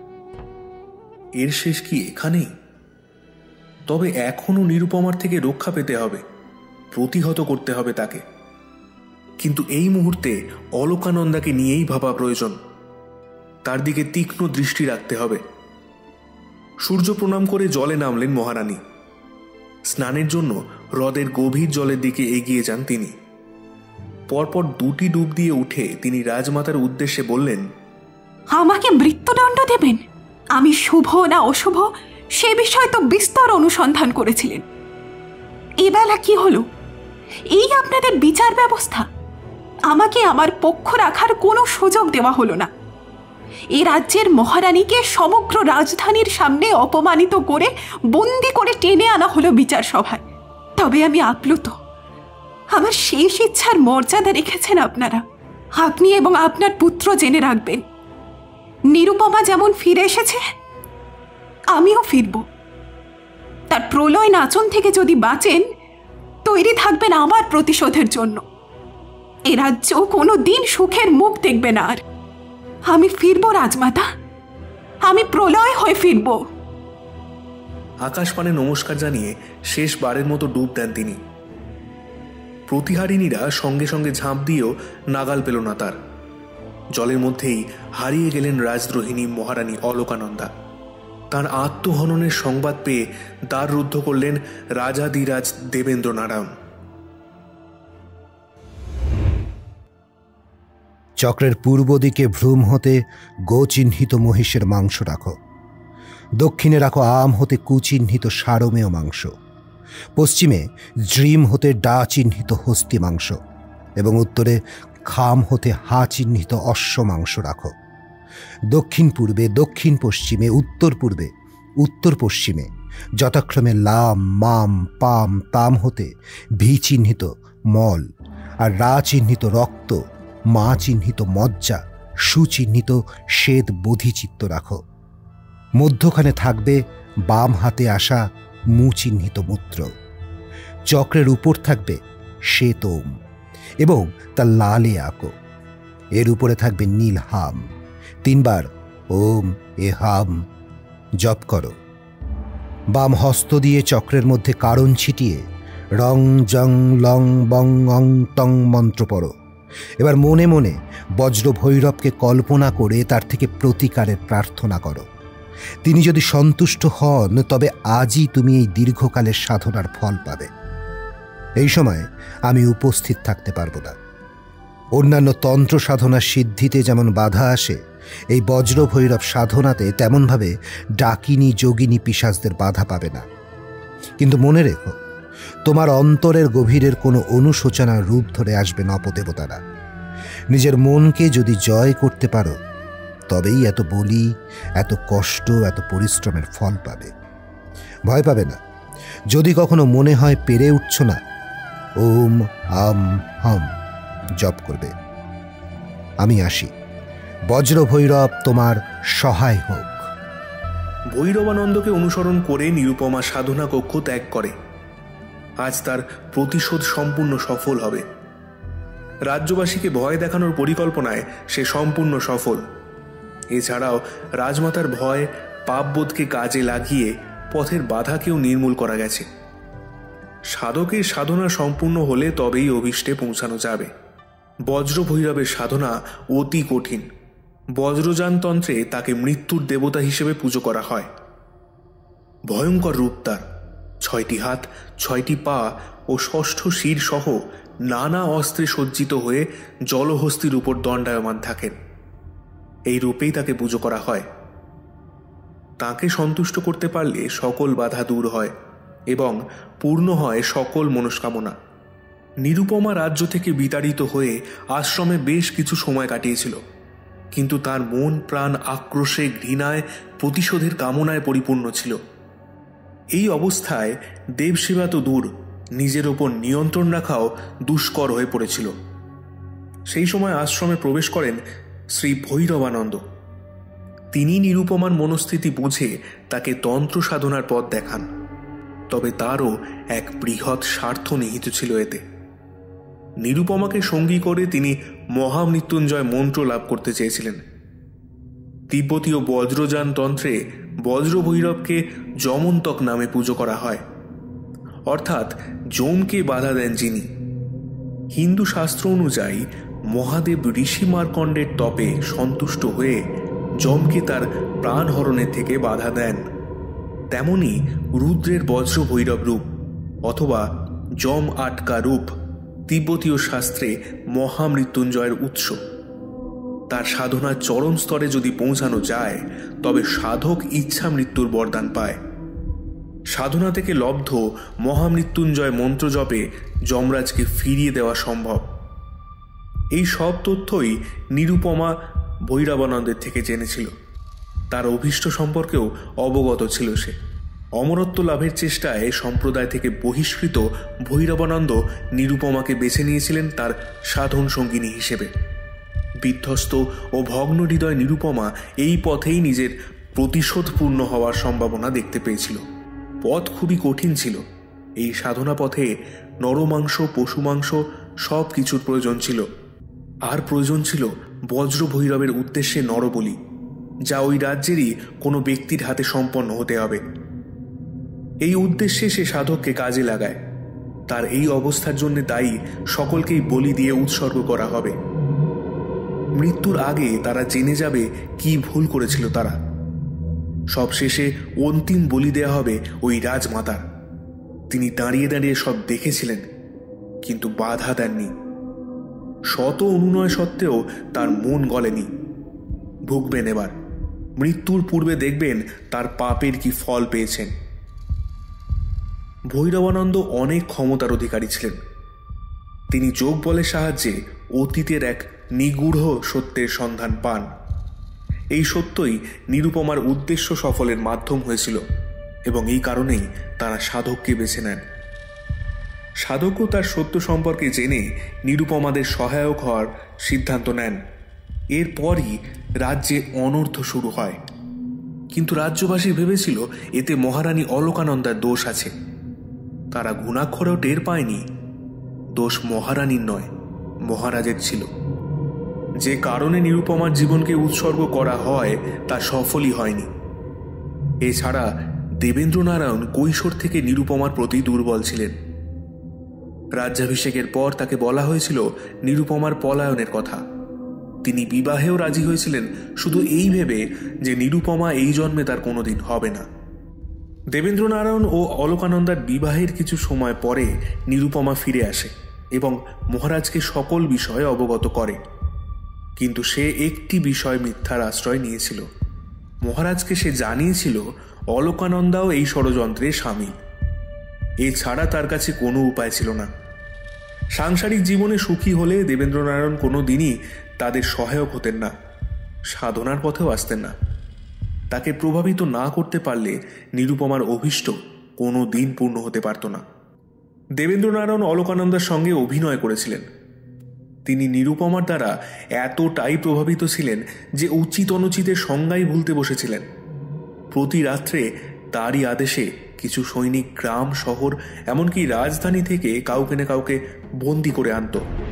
B: এর শেষ কি এখানেই? তবে এখনো নিরুপমার থেকে রক্ষা পেতে হবে, প্রতিহত করতে হবে তাকে। কিন্তু এই মুহূর্তে অলকানন্দাকে নিয়েই ভাবা প্রয়োজন। তার দিকে তীক্ষ্ণ দৃষ্টি রাখতে হবে। সূর্য প্রণাম করে জলে নামলেন মহারানী। স্নানের জন্য হ্রদের গভীর জলের দিকে এগিয়ে যান তিনি। পরপর দুটি ডুব দিয়ে উঠে তিনি রাজমাতার উদ্দেশ্যে বললেন,
G: আমাকে মৃত্যুদণ্ড দেবেন? আমি শুভ না অশুভ সে বিষয়ে তো বিস্তর অনুসন্ধান করেছিলেন। এবেলা কি হলো? এই আপনাদের বিচার ব্যবস্থা? আমাকে আমার পক্ষ রাখার কোনো সুযোগ দেওয়া হলো না। এ রাজ্যের মহারানীকে সমগ্র রাজধানীর সামনে অপমানিত করে বন্দি করে টেনে আনা হলো বিচার সভায়। তবে আমি আপ্লুত। আমার শেষ ইচ্ছার মর্যাদা রেখেছেন আপনারা। আপনি এবং আপনার পুত্র জেনে রাখবেন, নিরুপমা যেমন ফিরে এসেছে, আমিও ফিরব। তার প্রলয় নাচন থেকে যদি বাঁচেন, তৈরি থাকবেন আমার প্রতিশোধের জন্য। এ রাজ্য কোনো দিন সুখের মুখ দেখবে না আর। আমি ফিরব রাজমাতা, আমি প্রলয় হয়ে ফিরব।
B: আকাশপানে নমস্কার জানিয়ে শেষবারের মতো ডুব দেন তিনি। প্রতিহারিণীরা সঙ্গে সঙ্গে ঝাঁপ দিয়েও নাগাল পেল না তার। জলের মধ্যেই হারিয়ে গেলেন রাজদ্রোহিণী মহারানী অলকানন্দা। তার আত্মহননের সংবাদ পেয়ে দ্বার রুদ্ধ করলেন রাজাধিরাজ দেবেন্দ্র নারায়ণ।
N: চক্রের পূর্ব দিকে ভ্রূম হতে গো চিহ্নিত মহিষের মাংস রাখো, দক্ষিণে রাখো আম হতে কুচিহ্নিত সারমেয় মাংস, পশ্চিমে দ্রিম হতে ডা চিহ্নিত হস্তি মাংস এবং উত্তরে খাম হতে হা চিহ্নিত অশ্ব মাংস রাখো। দক্ষিণ পূর্বে, দক্ষিণ পশ্চিমে, উত্তর পূর্বে, উত্তর পশ্চিমে যথাক্রমে লাম, মাম, পাম, তাম হতে ভি চিহ্নিত মল আর রা চিহ্নিত রক্ত, মা চিহ্নিত মজ্জা, সুচিহ্নিত শ্বেত বোধিচিত্ত রাখো। মধ্যখানে থাকবে বাম হাতে আসা মু চিহ্নিত মূত্র। চক্রের উপর থাকবে শ্বেত ওম এবং তার লালে আঁকো। এর উপরে থাকবে নীল হাম। তিনবার ওম এ হাম জপ করো। বাম হস্ত দিয়ে চক্রের মধ্যে কারণ ছিটিয়ে রং জং লং বং অং তং মন্ত্র পড়ো। এবার মনে মনে বজ্র ভৈরবকে কল্পনা করে তার থেকে প্রতিকারের প্রার্থনা করো। তিনি যদি সন্তুষ্ট হন তবে আজই তুমি এই দীর্ঘকালের সাধনার ফল পাবে। এই সময় আমি উপস্থিত থাকতে পারবো না। অন্যান্য তন্ত্র সাধনার সিদ্ধিতে যেমন বাধা আসে, এই বজ্র ভৈরব সাধনাতে তেমনভাবে ডাকিনী যোগিনী পিশাচদের বাধা পাবে না। কিন্তু মনে রেখো, তোমার অন্তরের গভীরের কোনো অনুশোচনার রূপ ধরে আসবে নপদেবতারা। নিজের মনকে যদি জয় করতে পারো তবেই এত বলি, এত কষ্ট, এত পরিশ্রমের ফল পাবে। ভয় পাবে না। যদি কখনো মনে হয় পেরে উঠছ না, ওম আম হম জপ করবে। আমি আসি। বজ্র ভৈরব তোমার সহায় হোক।
B: ভৈরবানন্দকে অনুসরণ করে নিরুপমা সাধনা কক্ষ ত্যাগ করে। আজ তার প্রতিশোধ সম্পূর্ণ সফল হবে। রাজ্যবাসীকে ভয় দেখানোর পরিকল্পনায় সে সম্পূর্ণ সফল। এছাড়াও রাজমাতার ভয় পাপবোধকে কাজে লাগিয়ে পথের বাধাকেও নির্মূল করা গেছে। সাধকের সাধনা সম্পূর্ণ হলে তবেই অভীষ্টে পৌঁছানো যাবে। বজ্র ভৈরবের সাধনা অতি কঠিন। বজ্রযানতন্ত্রে তাকে মৃত্যুর দেবতা হিসেবে পুজো করা হয়। ভয়ঙ্কর রূপ তার। ছয়টি হাত, ছয়টি পা ও ষষ্ঠ শির সহ নানা অস্ত্রে সজ্জিত হয়ে জলহস্তির উপর দণ্ডায়মান থাকেন। এই রূপেই তাকে পুজো করা হয়। তাকে সন্তুষ্ট করতে পারলে সকল বাধা দূর হয় এবং পূর্ণ হয় সকল মনস্কামনা। নিরুপমা রাজ্য থেকে বিতাড়িত হয়ে আশ্রমে বেশ কিছু সময় কাটিয়েছিল, কিন্তু তার মন প্রাণ আক্রোশে, ঘৃণায়, প্রতিশোধের কামনায় পরিপূর্ণ ছিল। এই অবস্থায় দেবসেবা তো দূর, নিজের ওপর নিয়ন্ত্রণ রাখাও দুষ্কর হয়ে পড়েছিল। সেই সময় আশ্রমে প্রবেশ করেন শ্রী ভৈরবানন্দ। তিনি নিরুপমার মনস্থিতি বুঝে তাকে তন্ত্র সাধনার পথ দেখান। তবে তারও এক বৃহৎ স্বার্থ নিহিত ছিল এতে। নিরুপমাকে সঙ্গী করে তিনি মহামৃত্যুঞ্জয় মন্ত্র লাভ করতে চেয়েছিলেন। তিব্বতীয় বজ্রযান তন্ত্রে বজ্র ভৈরবকে যমন্তক নামে পুজো করা হয়, অর্থাৎ যমকে বাধা দেন যিনি। হিন্দু শাস্ত্র অনুযায়ী মহাদেব ঋষি মার্কণ্ডের তপে সন্তুষ্ট হয়ে যমকে তার প্রাণহরণের থেকে বাধা দেন। তেমনি রুদ্রের বজ্র ভৈরব রূপ অথবা যম আটকা রূপ তিব্বতীয় শাস্ত্রে মহামৃত্যুঞ্জয়ের উৎস। তার সাধনার চরম স্তরে যদি পৌঁছানো যায় তবে সাধক ইচ্ছা মৃত্যুর বরদান পায়। সাধনা থেকে লব্ধ মহামৃত্যুঞ্জয় মন্ত্র জপে যমরাজকে ফিরিয়ে দেওয়া সম্ভব। এই সব তথ্যই নিরুপমা ভৈরবানন্দের থেকে জেনেছিল। তার অভীষ্ট সম্পর্কেও অবগত ছিল সে। অমরত্ব লাভের চেষ্টায় সম্প্রদায় থেকে বহিষ্কৃত ভৈরবানন্দ নিরুপমাকে বেছে নিয়েছিলেন তার সাধন সঙ্গিনী হিসেবে। বিধ্বস্ত ও ভগ্ন হৃদয় নিরুপমা এই পথেই নিজের প্রতিশোধ পূর্ণ হওয়ার সম্ভাবনা দেখতে পেয়েছিল। পথ খুবই কঠিন ছিল। এই সাধনা পথে নরমাংস, পশুমাংস সব কিছুর প্রয়োজন ছিল। আর প্রয়োজন ছিল বজ্র ভৈরবের উদ্দেশ্যে নরবলি, যা ওই রাজ্যেরই কোনো ব্যক্তির হাতে সম্পন্ন হতে হবে। এই উদ্দেশ্যে সে সাধককে কাজে লাগায়। তার এই অবস্থার জন্য দায়ী সকলকেই বলি দিয়ে উৎসর্গ করা হবে। মৃত্যুর আগে তারা জেনে যাবে কি ভুল করেছিল তারা। সবশেষে অন্তিম বলি দেয়া হবে ওই রাজমাতার। তিনি দাঁড়িয়ে দাঁড়িয়ে সব দেখেছিলেন, কিন্তু বাধা দেননি। শত অনুনয় সত্ত্বেও তার মন গলেনি। ভুগবেন এবার। মৃত্যুর পূর্বে দেখবেন তার পাপের কি ফল পেয়েছেন। ভৈরবানন্দ অনেক ক্ষমতার অধিকারী ছিলেন। তিনি যোগ বলের সাহায্যে অতীতের এক নিগূঢ় সত্যের সন্ধান পান। এই সত্যই নিরুপমার উদ্দেশ্য সফলের মাধ্যম হয়েছিল এবং এই কারণেই তারা সাধককে বেছে নেন। সাধকও তার সত্য সম্পর্কে জেনে নিরুপমাদের সহায়ক হওয়ার সিদ্ধান্ত নেন। এরপরই রাজ্যে অনর্থ শুরু হয়। কিন্তু রাজ্যবাসী ভেবেছিল এতে মহারানী অলকানন্দার দোষ আছে। তারা ঘুণাক্ষরেও টের পায়নি দোষ মহারানীর নয়, মহারাজের ছিল। যে কারণে নিরুপমার জীবনকে উৎসর্গ করা হয় তা সফলই হয়নি। এছাড়া দেবেন্দ্রনারায়ণ কৈশোর থেকে নিরুপমার প্রতি দুর্বল ছিলেন। রাজ্যাভিষেকের পর তাকে বলা হয়েছিল নিরুপমার পলায়নের কথা। তিনি বিবাহেও রাজি হয়েছিলেন শুধু এই ভেবে যে নিরুপমা এই জন্মে তার কোনোদিন হবে না। দেবেন্দ্রনারায়ণ ও অলকানন্দার বিবাহের কিছু সময় পরে নিরুপমা ফিরে আসে এবং মহারাজকে সকল বিষয়ে অবগত করে, কিন্তু সে একটি বিষয় মিথ্যার আশ্রয় নিয়েছিল। মহারাজকে সে জানিয়েছিল অলকানন্দাও এই ষড়যন্ত্রে সামিল। এছাড়া তার কাছে কোনো উপায় ছিল না। সাংসারিক জীবনে সুখী হলে দেবেন্দ্রনারায়ণ কোনো দিনই তাদের সহায়ক হতেন না, সাধনার পথেও আসতেন না। তাকে প্রভাবিত না করতে পারলে নিরুপমার অভীষ্ট কোনো দিন পূর্ণ হতে পারত না। দেবেন্দ্রনারায়ণ অলকানন্দার সঙ্গে অভিনয় করেছিলেন। তিনি নিরুপমার দ্বারা এতটাই প্রভাবিত ছিলেন যে উচিত অনুচিতের সংজ্ঞাই ভুলতে বসেছিলেন। প্রতি রাত্রে তারই আদেশে কিছু সৈনিক গ্রাম শহর এমনকি রাজধানী থেকে কাউকে না কাউকে বন্দি করে আনত।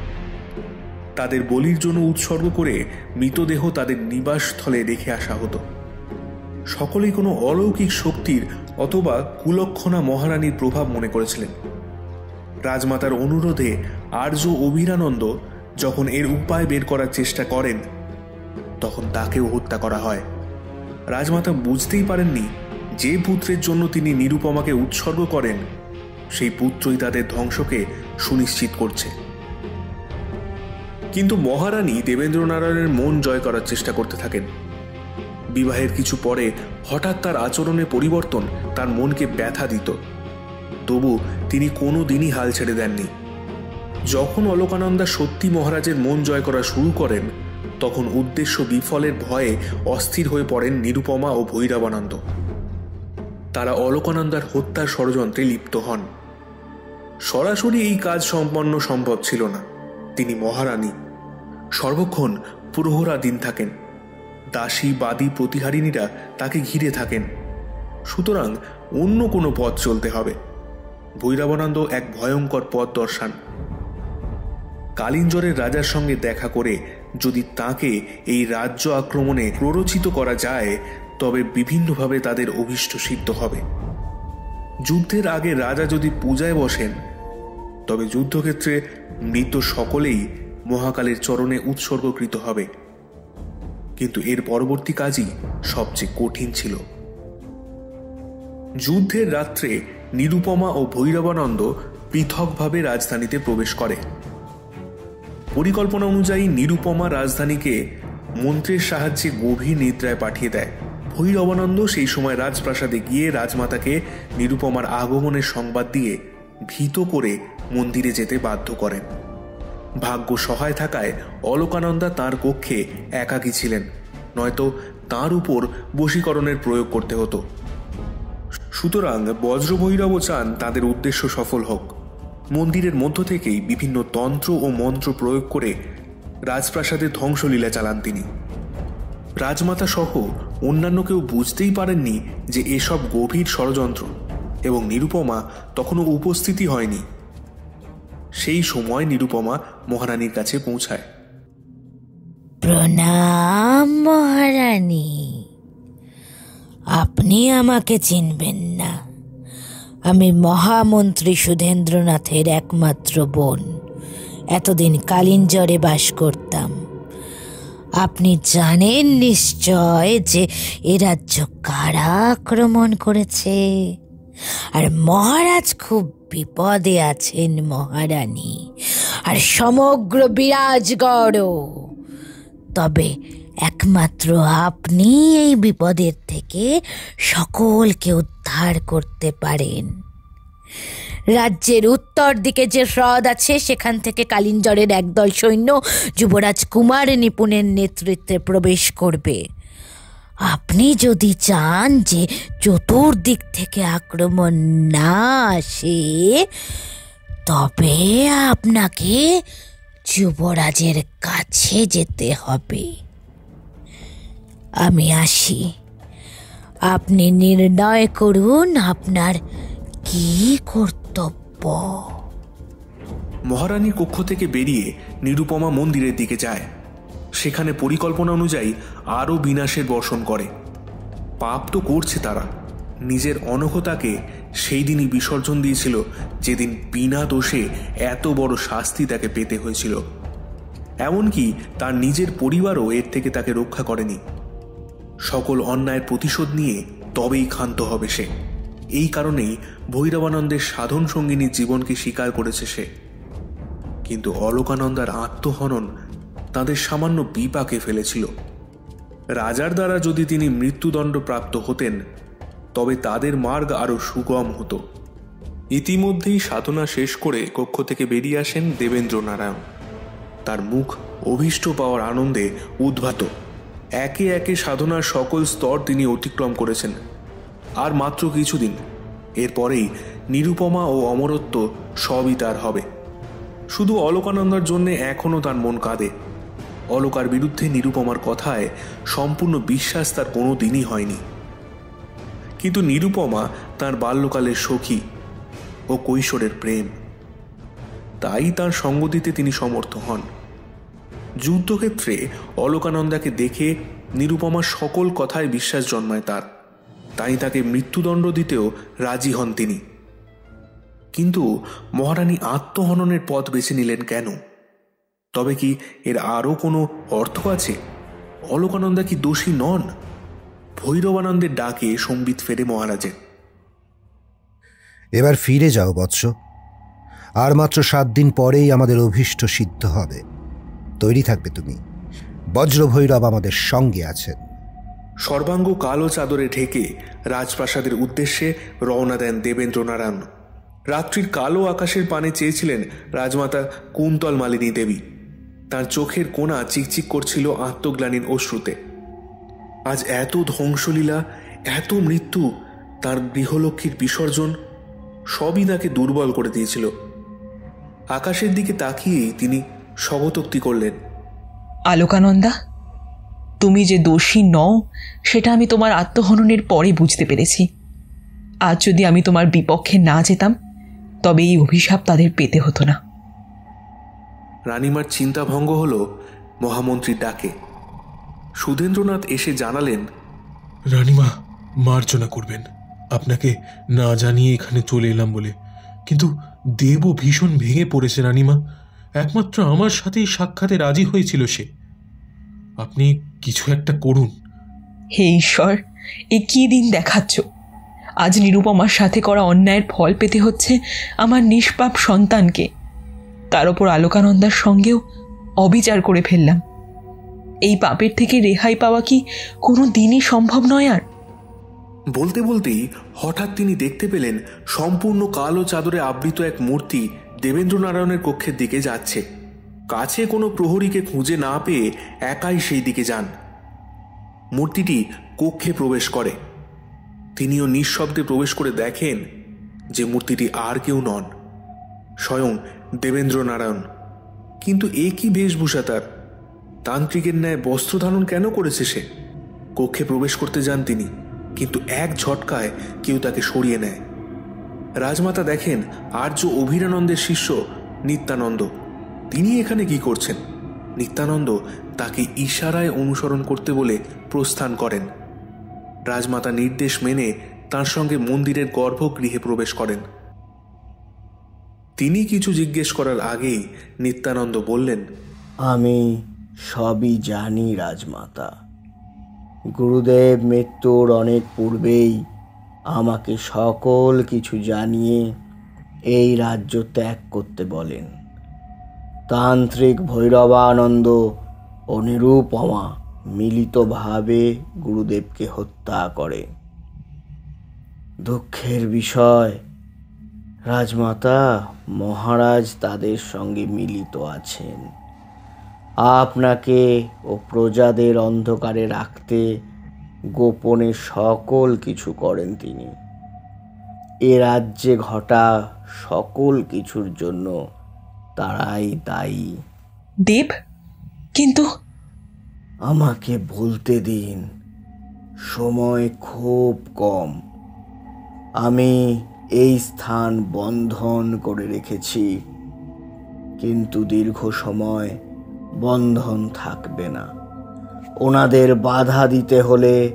B: তাদের বলির জন্য উৎসর্গ করে মৃতদেহ তাদের নিবাসস্থলে রেখে আসা হতো। সকলেই কোনো অলৌকিক শক্তির অথবা কুলক্ষণা মহারানীর প্রভাব মনে করেছিলেন। রাজমাতার অনুরোধে আর্য অভিরানন্দ যখন এর উপায় বের করার চেষ্টা করেন তখন তাকেও হত্যা করা হয়। রাজমাতা বুঝতেই পারেননি যে পুত্রের জন্য তিনি নিরুপমাকে উৎসর্গ করেন সেই পুত্রই তাদের ধ্বংসকে সুনিশ্চিত করছে। কিন্তু মহারানী দেবেন্দ্রনারায়ণের মন জয় করার চেষ্টা করতে থাকেন। বিবাহের কিছু পরে হঠাৎ তার আচরণে পরিবর্তন তার মনকে ব্যথা দিত, তবু তিনি কোনো দিনই হাল ছেড়ে দেননি। যখন অলকানন্দা সত্যি মহারাজের মন জয় করা শুরু করেন তখন উদ্দেশ্য বিফলের ভয়ে অস্থির হয়ে পড়েন নিরুপমা ও ভৈরবানন্দ। তারা অলকানন্দার হত্যার ষড়যন্ত্রে লিপ্ত হন। সরাসরি এই কাজ সম্পন্ন সম্ভব ছিল না। তিনি মহারানী, সর্বক্ষণ প্রহরাধীন থাকেন। দাসী বাদী প্রতিহারিণীরা তাকে ঘিরে থাকেন। সুতরাং অন্য কোনো পথ চলতে হবে। ভৈরবানন্দ এক ভয়ঙ্কর পথ দর্শান। কালিঞ্জরের রাজার সঙ্গে দেখা করে যদি তাকে এই রাজ্য আক্রমণে প্ররোচিত করা যায় তবে বিভিন্নভাবে তাদের অভীষ্ট সিদ্ধ হবে। যুদ্ধের আগে রাজা যদি পূজায় বসেন তবে যুদ্ধক্ষেত্রে মৃত সকলেই মহাকালের চরণে উৎসর্গকৃত হবে। কিন্তু এর পরবর্তী কাজই সবচেয়ে কঠিন ছিল। যুদ্ধের রাত্রে নিরুপমা ও ভৈরবানন্দ পৃথকভাবে রাজধানীতে প্রবেশ করে। পরিকল্পনা অনুযায়ী নিরুপমা রাজধানীকে মন্ত্রের সাহায্যে গভীর নিদ্রায় পাঠিয়ে দেয়। ভৈরবানন্দ সেই সময় রাজপ্রাসাদে গিয়ে রাজমাতাকে নিরুপমার আগমনের সংবাদ দিয়ে ভীত করে মন্দিরে যেতে বাধ্য করেন। ভাগ্য সহায় থাকায় অলকানন্দা তাঁর কক্ষে একাকী ছিলেন, নয়তো তাঁর উপর বশীকরণের প্রয়োগ করতে হতো। সুতরাং বজ্রভৈরব চান তাদের উদ্দেশ্য সফল হোক। মন্দিরের মধ্য থেকেই বিভিন্ন তন্ত্র ও মন্ত্র প্রয়োগ করে রাজপ্রাসাদে ধ্বংসলীলা চালান তিনি। রাজমাতা সহ অন্যান্য কেউ বুঝতেই পারেননি যে এসব গভীর ষড়যন্ত্র, এবং নিরুপমা তখনও উপস্থিতি হয়নি। সেই সময় নিরুপমা মহারানীর কাছে পৌঁছায়।
J: প্রণাম মহারানী, আপনি আমাকে চিনবেন না। আমি মহামন্ত্রী সুধেন্দ্রনাথের একমাত্র বোন। এতদিন কালিঞ্জরে বাস করতাম। আপনি জানেন নিশ্চয় যে এ রাজ্য কারা আক্রমণ করেছে, আর মহারাজ খুব বিপদে আছেন মহারানী, আর সমগ্র বিরাজগড়ও। তবে একমাত্র আপনি এই বিপদের থেকে সকলকে উদ্ধার করতে পারেন। রাজ্যের উত্তর দিকে যে হ্রদ আছে সেখান থেকে কালিঞ্জরের একদল সৈন্য যুবরাজ কুমার নিপুণের নেতৃত্বে প্রবেশ করবে। আপনি যদি চান যে চতুর্দিক থেকে আক্রমণ না আসে তবে আপনাকে যুবরাজের কাছে যেতে হবে। আমি আসি, আপনি নির্ণয় করুন আপনার কি কর্তব্য।
B: মহারানীর কক্ষ থেকে বেরিয়ে নিরুপমা মন্দিরের দিকে যায়। সেখানে পরিকল্পনা অনুযায়ী আরও বিনাশের বর্ষণ করে। পাপ তো করছে তারা, নিজের অনঘতাকে সেই দিনই বিসর্জন দিয়েছিল যেদিন বিনা দোষে এত বড় শাস্তি তাকে পেতে হয়েছিল। এমনকি তার নিজের পরিবারও এর থেকে তাকে রক্ষা করেনি। সকল অন্যায়ের প্রতিশোধ নিয়ে তবেই ক্ষান্ত হবে সে। এই কারণেই ভৈরবানন্দের সাধন সঙ্গিনীর জীবনকে স্বীকার করেছে সে। কিন্তু অলোকানন্দার আত্মহনন তাদের সামান্য বিপাকে ফেলেছিল। রাজার দ্বারা যদি তিনি মৃত্যুদণ্ড প্রাপ্ত হতেন তবে তাদের মার্গ আরো সুগম হতো। ইতিমধ্যেই সাধনা শেষ করে কক্ষ থেকে বেরিয়ে আসেন দেবেন্দ্র নারায়ণ। তার মুখ অভীষ্ট পাওয়ার আনন্দে উদ্ভাত। একে একে সাধনার সকল স্তর তিনি অতিক্রম করেছেন। আর মাত্র কিছুদিন, এরপরেই নিরুপমা ও অমরত্ব সবই তার হবে। শুধু অলোকানন্দার জন্যে এখনও তার মন কাঁদে। অলোকার বিরুদ্ধে নিরুপমার কথায় সম্পূর্ণ বিশ্বাস তার কোনো দিনই হয়নি। কিন্তু নিরুপমা তার বাল্যকালের সখী ও কৈশোরের প্রেম, তাই তার সঙ্গ দিতে তিনি সমর্থ হন। যুদ্ধক্ষেত্রে অলোকানন্দাকে দেখে নিরুপমার সকল কথায় বিশ্বাস জন্মায় তার, তাই তাকে মৃত্যুদণ্ড দিতেও রাজি হন তিনি। কিন্তু মহারানী আত্মহননের পথ বেছে নিলেন কেন? তবে কি এর আরও কোনো অর্থ আছে? অলোকানন্দা কি দোষী নন? ভৈরবানন্দের ডাকে সম্বিত ফেরে মহারাজের।
N: এবার ফিরে যাও বৎস, আর মাত্র সাত দিন পরেই আমাদের অভীষ্ট সিদ্ধ হবে। তৈরি থাকবে তুমি, বজ্রভৈরব আমাদের সঙ্গে আছেন।
B: সর্বাঙ্গ কালো চাদরে ঢেকে রাজপ্রাসাদের উদ্দেশ্যে রওনা দেন দেবেন্দ্র নারায়ণ। রাত্রির কালো আকাশের পানে চেয়েছিলেন রাজমাতা কুন্তল মালিনী দেবী। তার চোখের কোণা চিকচিক করছিল আত্মগ্লানির অশ্রুতে। আজ এত ধ্বংসলীলা, এত মৃত্যু, তার গৃহলক্ষ্মীর বিসর্জন, সবই তাকে দুর্বল করে দিয়েছিল। আকাশের দিকে তাকিয়েই তিনি স্বগতোক্তি করলেন,
F: আলোকানন্দা, তুমি যে দোষী নও সেটা আমি তোমার আত্মহননের পরে বুঝতে পেরেছি। আজ যদি আমি তোমার বিপক্ষে না যেতাম তবে এই অভিশাপ তাদের পেতে হতো না।
B: রানীমার চিন্তাভঙ্গ হল মহামন্ত্রীর ডাকে। সুধেন্দ্রনাথ এসে জানালেন,
D: রানীমা মার্জনা করবেন, আপনাকে না জানিয়ে এখানে চলে এলাম বলে। কিন্তু দেবও ভীষণ ভেঙে পড়েছে রানীমা। একমাত্র আমার সাথেই সাক্ষাতে রাজি হয়েছিল সে। আপনি কিছু একটা করুন।
F: হে ঈশ্বর, এ কি দিন দেখাচ্ছ! আজ নিরুপমার সাথে করা অন্যায়ের ফল পেতে হচ্ছে আমার নিষ্পাপ সন্তানকে। তার ওপর আলোকানন্দার সঙ্গেও অবিচার করে ফেললাম। এই পাপের থেকে রেহাই পাওয়া কি কোনো দিনই সম্ভব নয় আর?
B: বলতে বলতেই হঠাৎ তিনি দেখতে পেলেন সম্পূর্ণ কালো চাদরে আবৃত এক মূর্তি দেবেন্দ্র নারায়ণের কক্ষের দিকে যাচ্ছে। কাছে কোনো প্রহরীকে খুঁজে না পেয়ে একাই সেই দিকে যান। মূর্তিটি কক্ষে প্রবেশ করে। তিনিও নিঃশব্দে প্রবেশ করে দেখেন যে মূর্তিটি আর কেউ নন, স্বয়ং দেবেন্দ্র নারায়ণ। কিন্তু এ কি বেশভূষা তার! তান্ত্রিকের ন্যায় বস্ত্র ধারণ কেন করেছে সে? কক্ষে প্রবেশ করতে যান তিনি, কিন্তু এক ঝটকায় কেউ তাকে সরিয়ে নেয়। রাজমাতা দেখেন আর্য অভিরানন্দের শিষ্য নিত্যানন্দ। তিনি এখানে কি করছেন? নিত্যানন্দ তাকে ইশারায় অনুসরণ করতে বলে প্রস্থান করেন। রাজমাতা নির্দেশ মেনে তার সঙ্গে মন্দিরের গর্ভগৃহে প্রবেশ করেন। তিনি কিছু জিজ্ঞেস করার আগেই নিত্যানন্দ বললেন,
E: আমি সবই জানি রাজমাতা। গুরুদেব মৃত্যুর অনেক পূর্বেই আমাকে সকল কিছু জানিয়ে এই রাজ্য ত্যাগ করতে বলেন। তান্ত্রিক ভৈরবানন্দ ও নিরুপমা মিলিতভাবে গুরুদেবকে হত্যা করে। দুঃখের বিষয় রাজমাতা, মহারাজ তাদের সঙ্গে মিলিত আছেন। আপনাকে ও প্রজাদের অন্ধকারে রাখতে গোপনে সকল কিছু করেন তিনি। এ রাজ্যে ঘটা সকল কিছুর জন্য তারাই দায়ী।
F: দেব, কিন্তু
E: আমাকে বলতে দিন, সময় খুব কম। আমি এই স্থান বন্ধন করে রেখেছি, কিন্তু দীর্ঘ সময় বন্ধন থাকবে না। ওনাদের বাধা দিতে হলে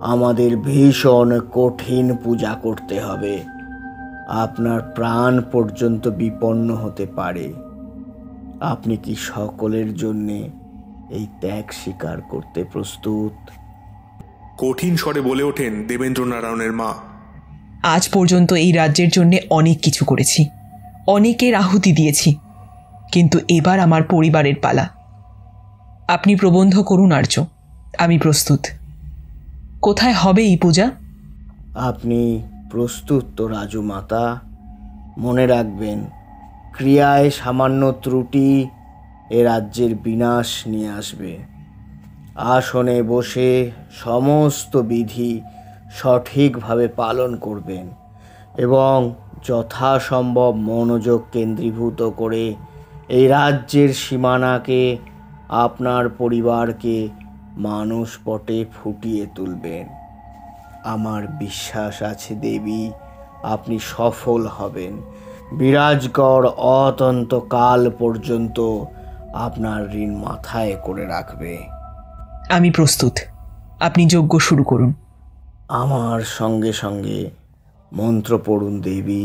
E: আমাদের ভীষণ কঠিন পূজা করতে হবে। আপনার প্রাণ পর্যন্ত বিপন্ন হতে পারে। আপনি কি সকলের জন্যে এই ত্যাগ স্বীকার করতে প্রস্তুত?
B: কঠিন স্বরে বলে ওঠেন দেবেন্দ্রনারায়ণের মা।
F: আজ পর্যন্ত এই রাজ্যের জন্য অনেক কিছু করেছি, অনেকের আহুতি দিয়েছি, কিন্তু এবার আমার পরিবারের পালা। আপনি প্রবন্ধ করুন আর্য, আমি প্রস্তুত। কোথায় হবে এই পূজা?
E: আপনি প্রস্তুত তো রাজু মাতা? মনে রাখবেন, ক্রিয়ায় সামান্য ত্রুটি এ রাজ্যের বিনাশ নিয়ে আসবে। আসনে বসে সমস্ত বিধি সঠিকভাবে পালন করবেন এবং যথাসম্ভব মনোযোগ কেন্দ্রীভূত করে এই রাজ্যের সীমানাকে, আপনার পরিবারকে মানসপটে ফুটিয়ে তুলবেন। আমার বিশ্বাস আছে দেবী, আপনি সফল হবেন। বিরাজগড় অতন্তকাল পর্যন্ত আপনার ঋণ মাথায় করে রাখবে।
F: আমি প্রস্তুত, আপনি যজ্ঞ শুরু করুন।
E: আমার সঙ্গে সঙ্গে মন্ত্র পড়ুন দেবী।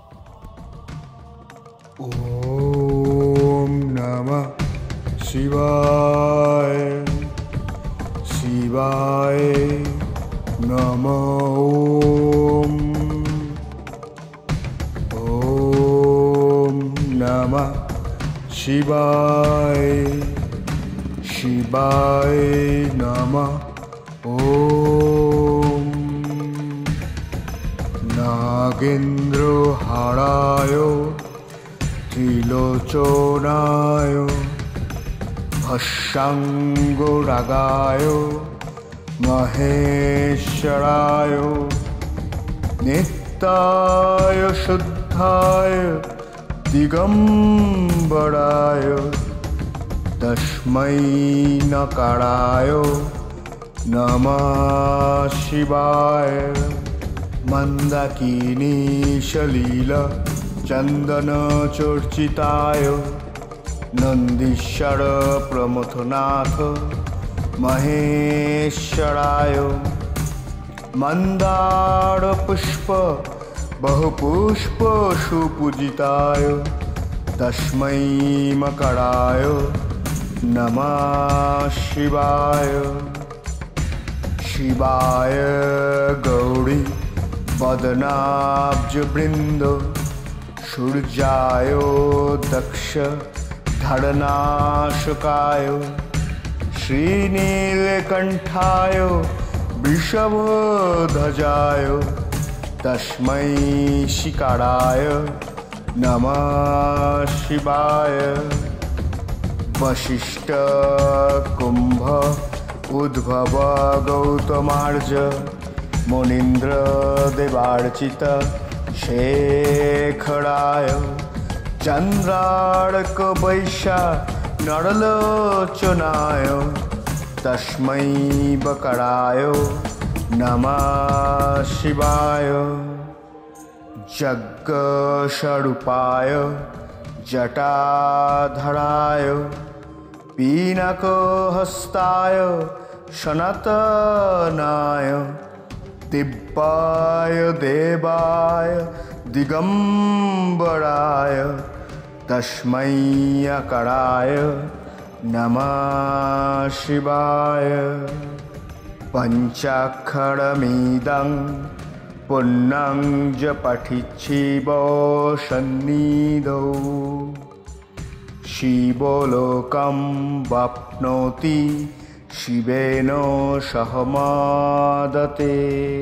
K: ওম নমঃ শিবায় শিবায় নমঃ। ওম ওম নমঃ শিবায় শিবায় নমঃ। ওম নাগেন্দ্র হারায় ত্রিলোচনায় ভস্যাঙ্গরাগায় মহেশ্বরায় নিত্যায় শুদ্ধায় দিগম্বরায় তস্मै নকারায় নমঃ শিবায়। মন্দাকিনী সলীল চন্দন চর্চিতায় নন্দীশ্বর প্রমথনাথ মহেশ্বরায় মন্দার পুষ্প বহুপুষ্প সুপূজিতায় তস্मै মকরায় নমঃ শিবায়। শিবায় গৌরী বদনাব্জ বৃন্দ সূর্যায় দক্ষ ধরনাশকায় শ্রীনীলকণ্ঠায় বৃষভধ্বজায় তস্मै শিকারায় নমঃ শিবায়। বশিষ্ঠ কুম্ভ উদ্ভব গৌতমার্য মুনীন্দ্র দেবার্চিত শেখরায় চন্দ্রার্ক বৈশ্যা নরলোচনায় তস্मै বকরায় নমঃ শিবায়। যজ্ঞ স্বরূপায় জটাধরায় পিনাকহস্তায় সনাতনায় দিব্যায় দেবায় দিগম্বরায় তস্मै অকারায় নমঃ শিবায়। পঞ্চাক্ষরমিদং পুণ্যং য পঠিচ্ছিব সন্নিধৌ শিবলোকম বাপ্নোতি শিবেন সহমাদতে।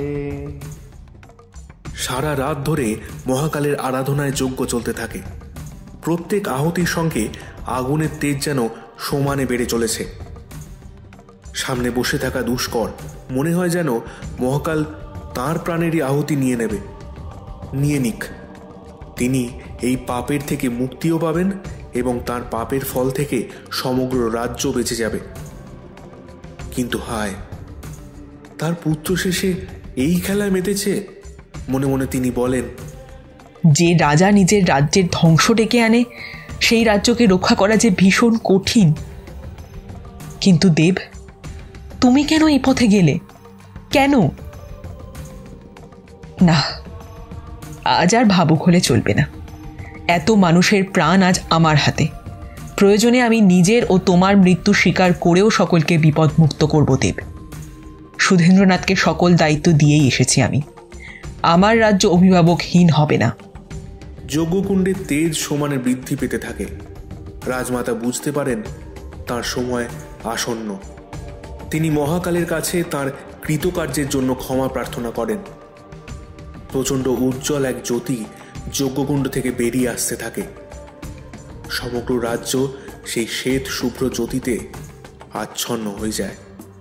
B: সারা রাত ধরে মহাকালের আরাধনায় যজ্ঞ চলতে থাকে। প্রত্যেক আহুতির সঙ্গে আগুনের তেজ যেন সমানে বেড়ে চলেছে। সামনে বসে থাকা দুষ্কর মনে হয় যেন মহাকাল তাঁর প্রাণেরই আহুতি নিয়ে নেবে। নিয়ে নিক, তিনি এই পাপের থেকে মুক্তিও পাবেন এবং তার পাপের ফল থেকে সমগ্র রাজ্য বেঁচে যাবে। কিন্তু হায়, তার পুত্র শেষে এই খেলায় মেতেছে। মনে মনে তিনি বলেন,
F: যে রাজা নিজের রাজ্যের ধ্বংস ডেকে আনে সেই রাজ্যকে রক্ষা করা যে ভীষণ কঠিন। কিন্তু দেব, তুমি কেন এই পথে গেলে? কেন? না, আজ আর ভাবুক হলে চলবে না। এত মানুষের প্রাণ আজ আমার হাতে। প্রয়োজনে আমি নিজের ও তোমার মৃত্যু স্বীকার করেও সকলকে বিপদমুক্ত করব দেব। সুধীন্দ্রনাথকে সকল দায়িত্ব দিয়েই এসেছি আমি। আমার রাজ্য অভিভাবকহীন হবে না।
B: যজ্ঞকুণ্ডের তেজ সমানে বৃদ্ধি পেতে থাকে। রাজমাতা বুঝতে পারেন তার সময় আসন্ন। তিনি মহাকালের কাছে তার কৃতকার্যের জন্য ক্ষমা প্রার্থনা করেন। প্রচণ্ড উজ্জ্বল এক জ্যোতি যজ্ঞকুণ্ড থেকে বেরিয়ে আসতে থাকে। সমগ্র রাজ্য সেই শ্বেত শুভ্র জ্যোতিতে আচ্ছন্ন হয়ে যায়।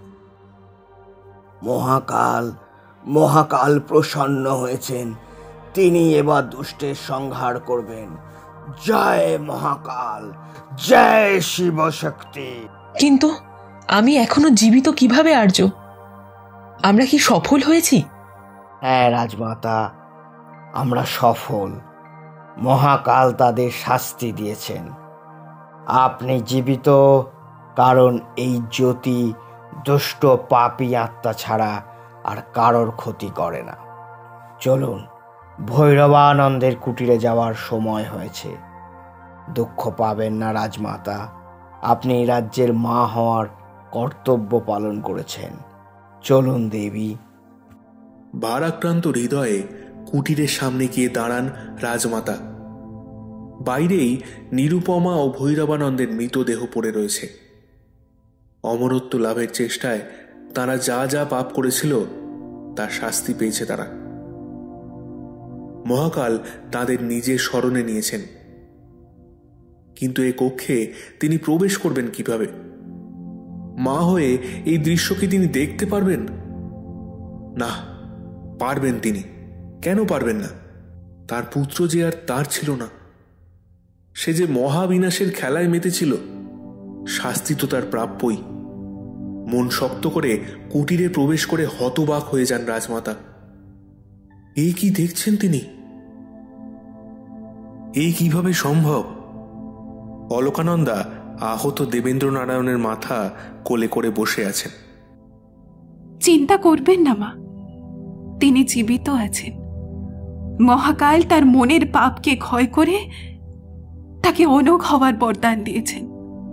E: মহাকাল মহাকাল প্রসন্ন হয়েছেন। তিনি এবার দুষ্টের সংহার করবেন। জয় মহাকাল, জয় শিবশক্তি।
F: কিন্তু আমি এখনো জীবিত কিভাবে আর্য? আমরা কি সফল হয়েছি?
E: হ্যাঁ রাজমাতা, আমরা সফল। মহাকাল তাদের শাস্তি দিয়েছেন। আপনি জীবিত, কারণ এই জ্যোতি দুষ্ট পাপী আত্মা ছাড়া আর কারোর ক্ষতি করে না। চলুন, ভৈরবানন্দের কুটিরে যাওয়ার সময় হয়েছে। দুঃখ পাবেন না রাজমাতা, আপনি রাজ্যের মা হওয়ার কর্তব্য পালন করেছেন। চলুন দেবী।
B: ভারাক্রান্ত হৃদয়ে কুটিরের সামনে গিয়ে দাঁড়ান রাজমাতা। বাইরেই নিরুপমা ও ভৈরবানন্দের মৃতদেহ পড়ে রয়েছে। অমরত্ব লাভের চেষ্টায় তারা যা যা পাপ করেছিল তার শাস্তি পেয়েছে তারা। মহাকাল তাদের নিজের শরণে নিয়েছেন, কিন্তু এ কক্ষে তিনি প্রবেশ করবেন কিভাবে? মা হয়ে এই দৃশ্য কি তিনি দেখতে পারবেন? না, পারবেন তিনি। কেন পারবেন না? তার পুত্র যে আর তার ছিল না। সে যে মহাবিনাশের খেলায় মেতেছিল। শাস্তি তো তার প্রাপ্যই। মন শক্ত করে কুটিরে প্রবেশ করে হতবাক হয়ে যান রাজমাতা। এই কি দেখছেন তিনি? এই কিভাবে সম্ভব? অলকানন্দা আহত দেবেন্দ্র নারায়ণের মাথা কোলে করে বসে আছেন।
G: চিন্তা করবেন না মা, তিনি জীবিত আছেন। মহাকাল তার মনের পাপকে ক্ষয় করে তাকে অনঘ হওয়ার বরদান দিয়েছেন।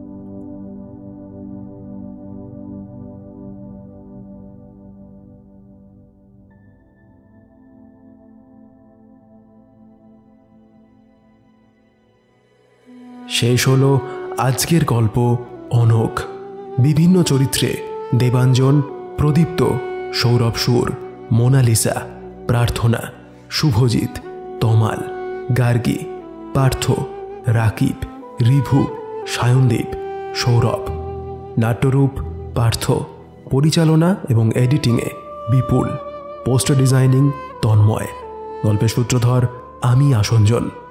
A: শেষ হলো আজকের গল্প অনঘ। বিভিন্ন চরিত্রে দেবাঞ্জন, প্রদীপ্ত, সৌরভ সুর, মোনালিসা, প্রার্থনা, শুভজিৎ, তমাল, গার্গী, পার্থ, রাকিব, রিভু, সায়নদীপ, সৌরভ। নাট্যরূপ পার্থ। পরিচালনা এবং এডিটিংয়ে বিপুল। Poster designing Tanmoy. গল্পের সূত্রধর আমি আসঞ্জন।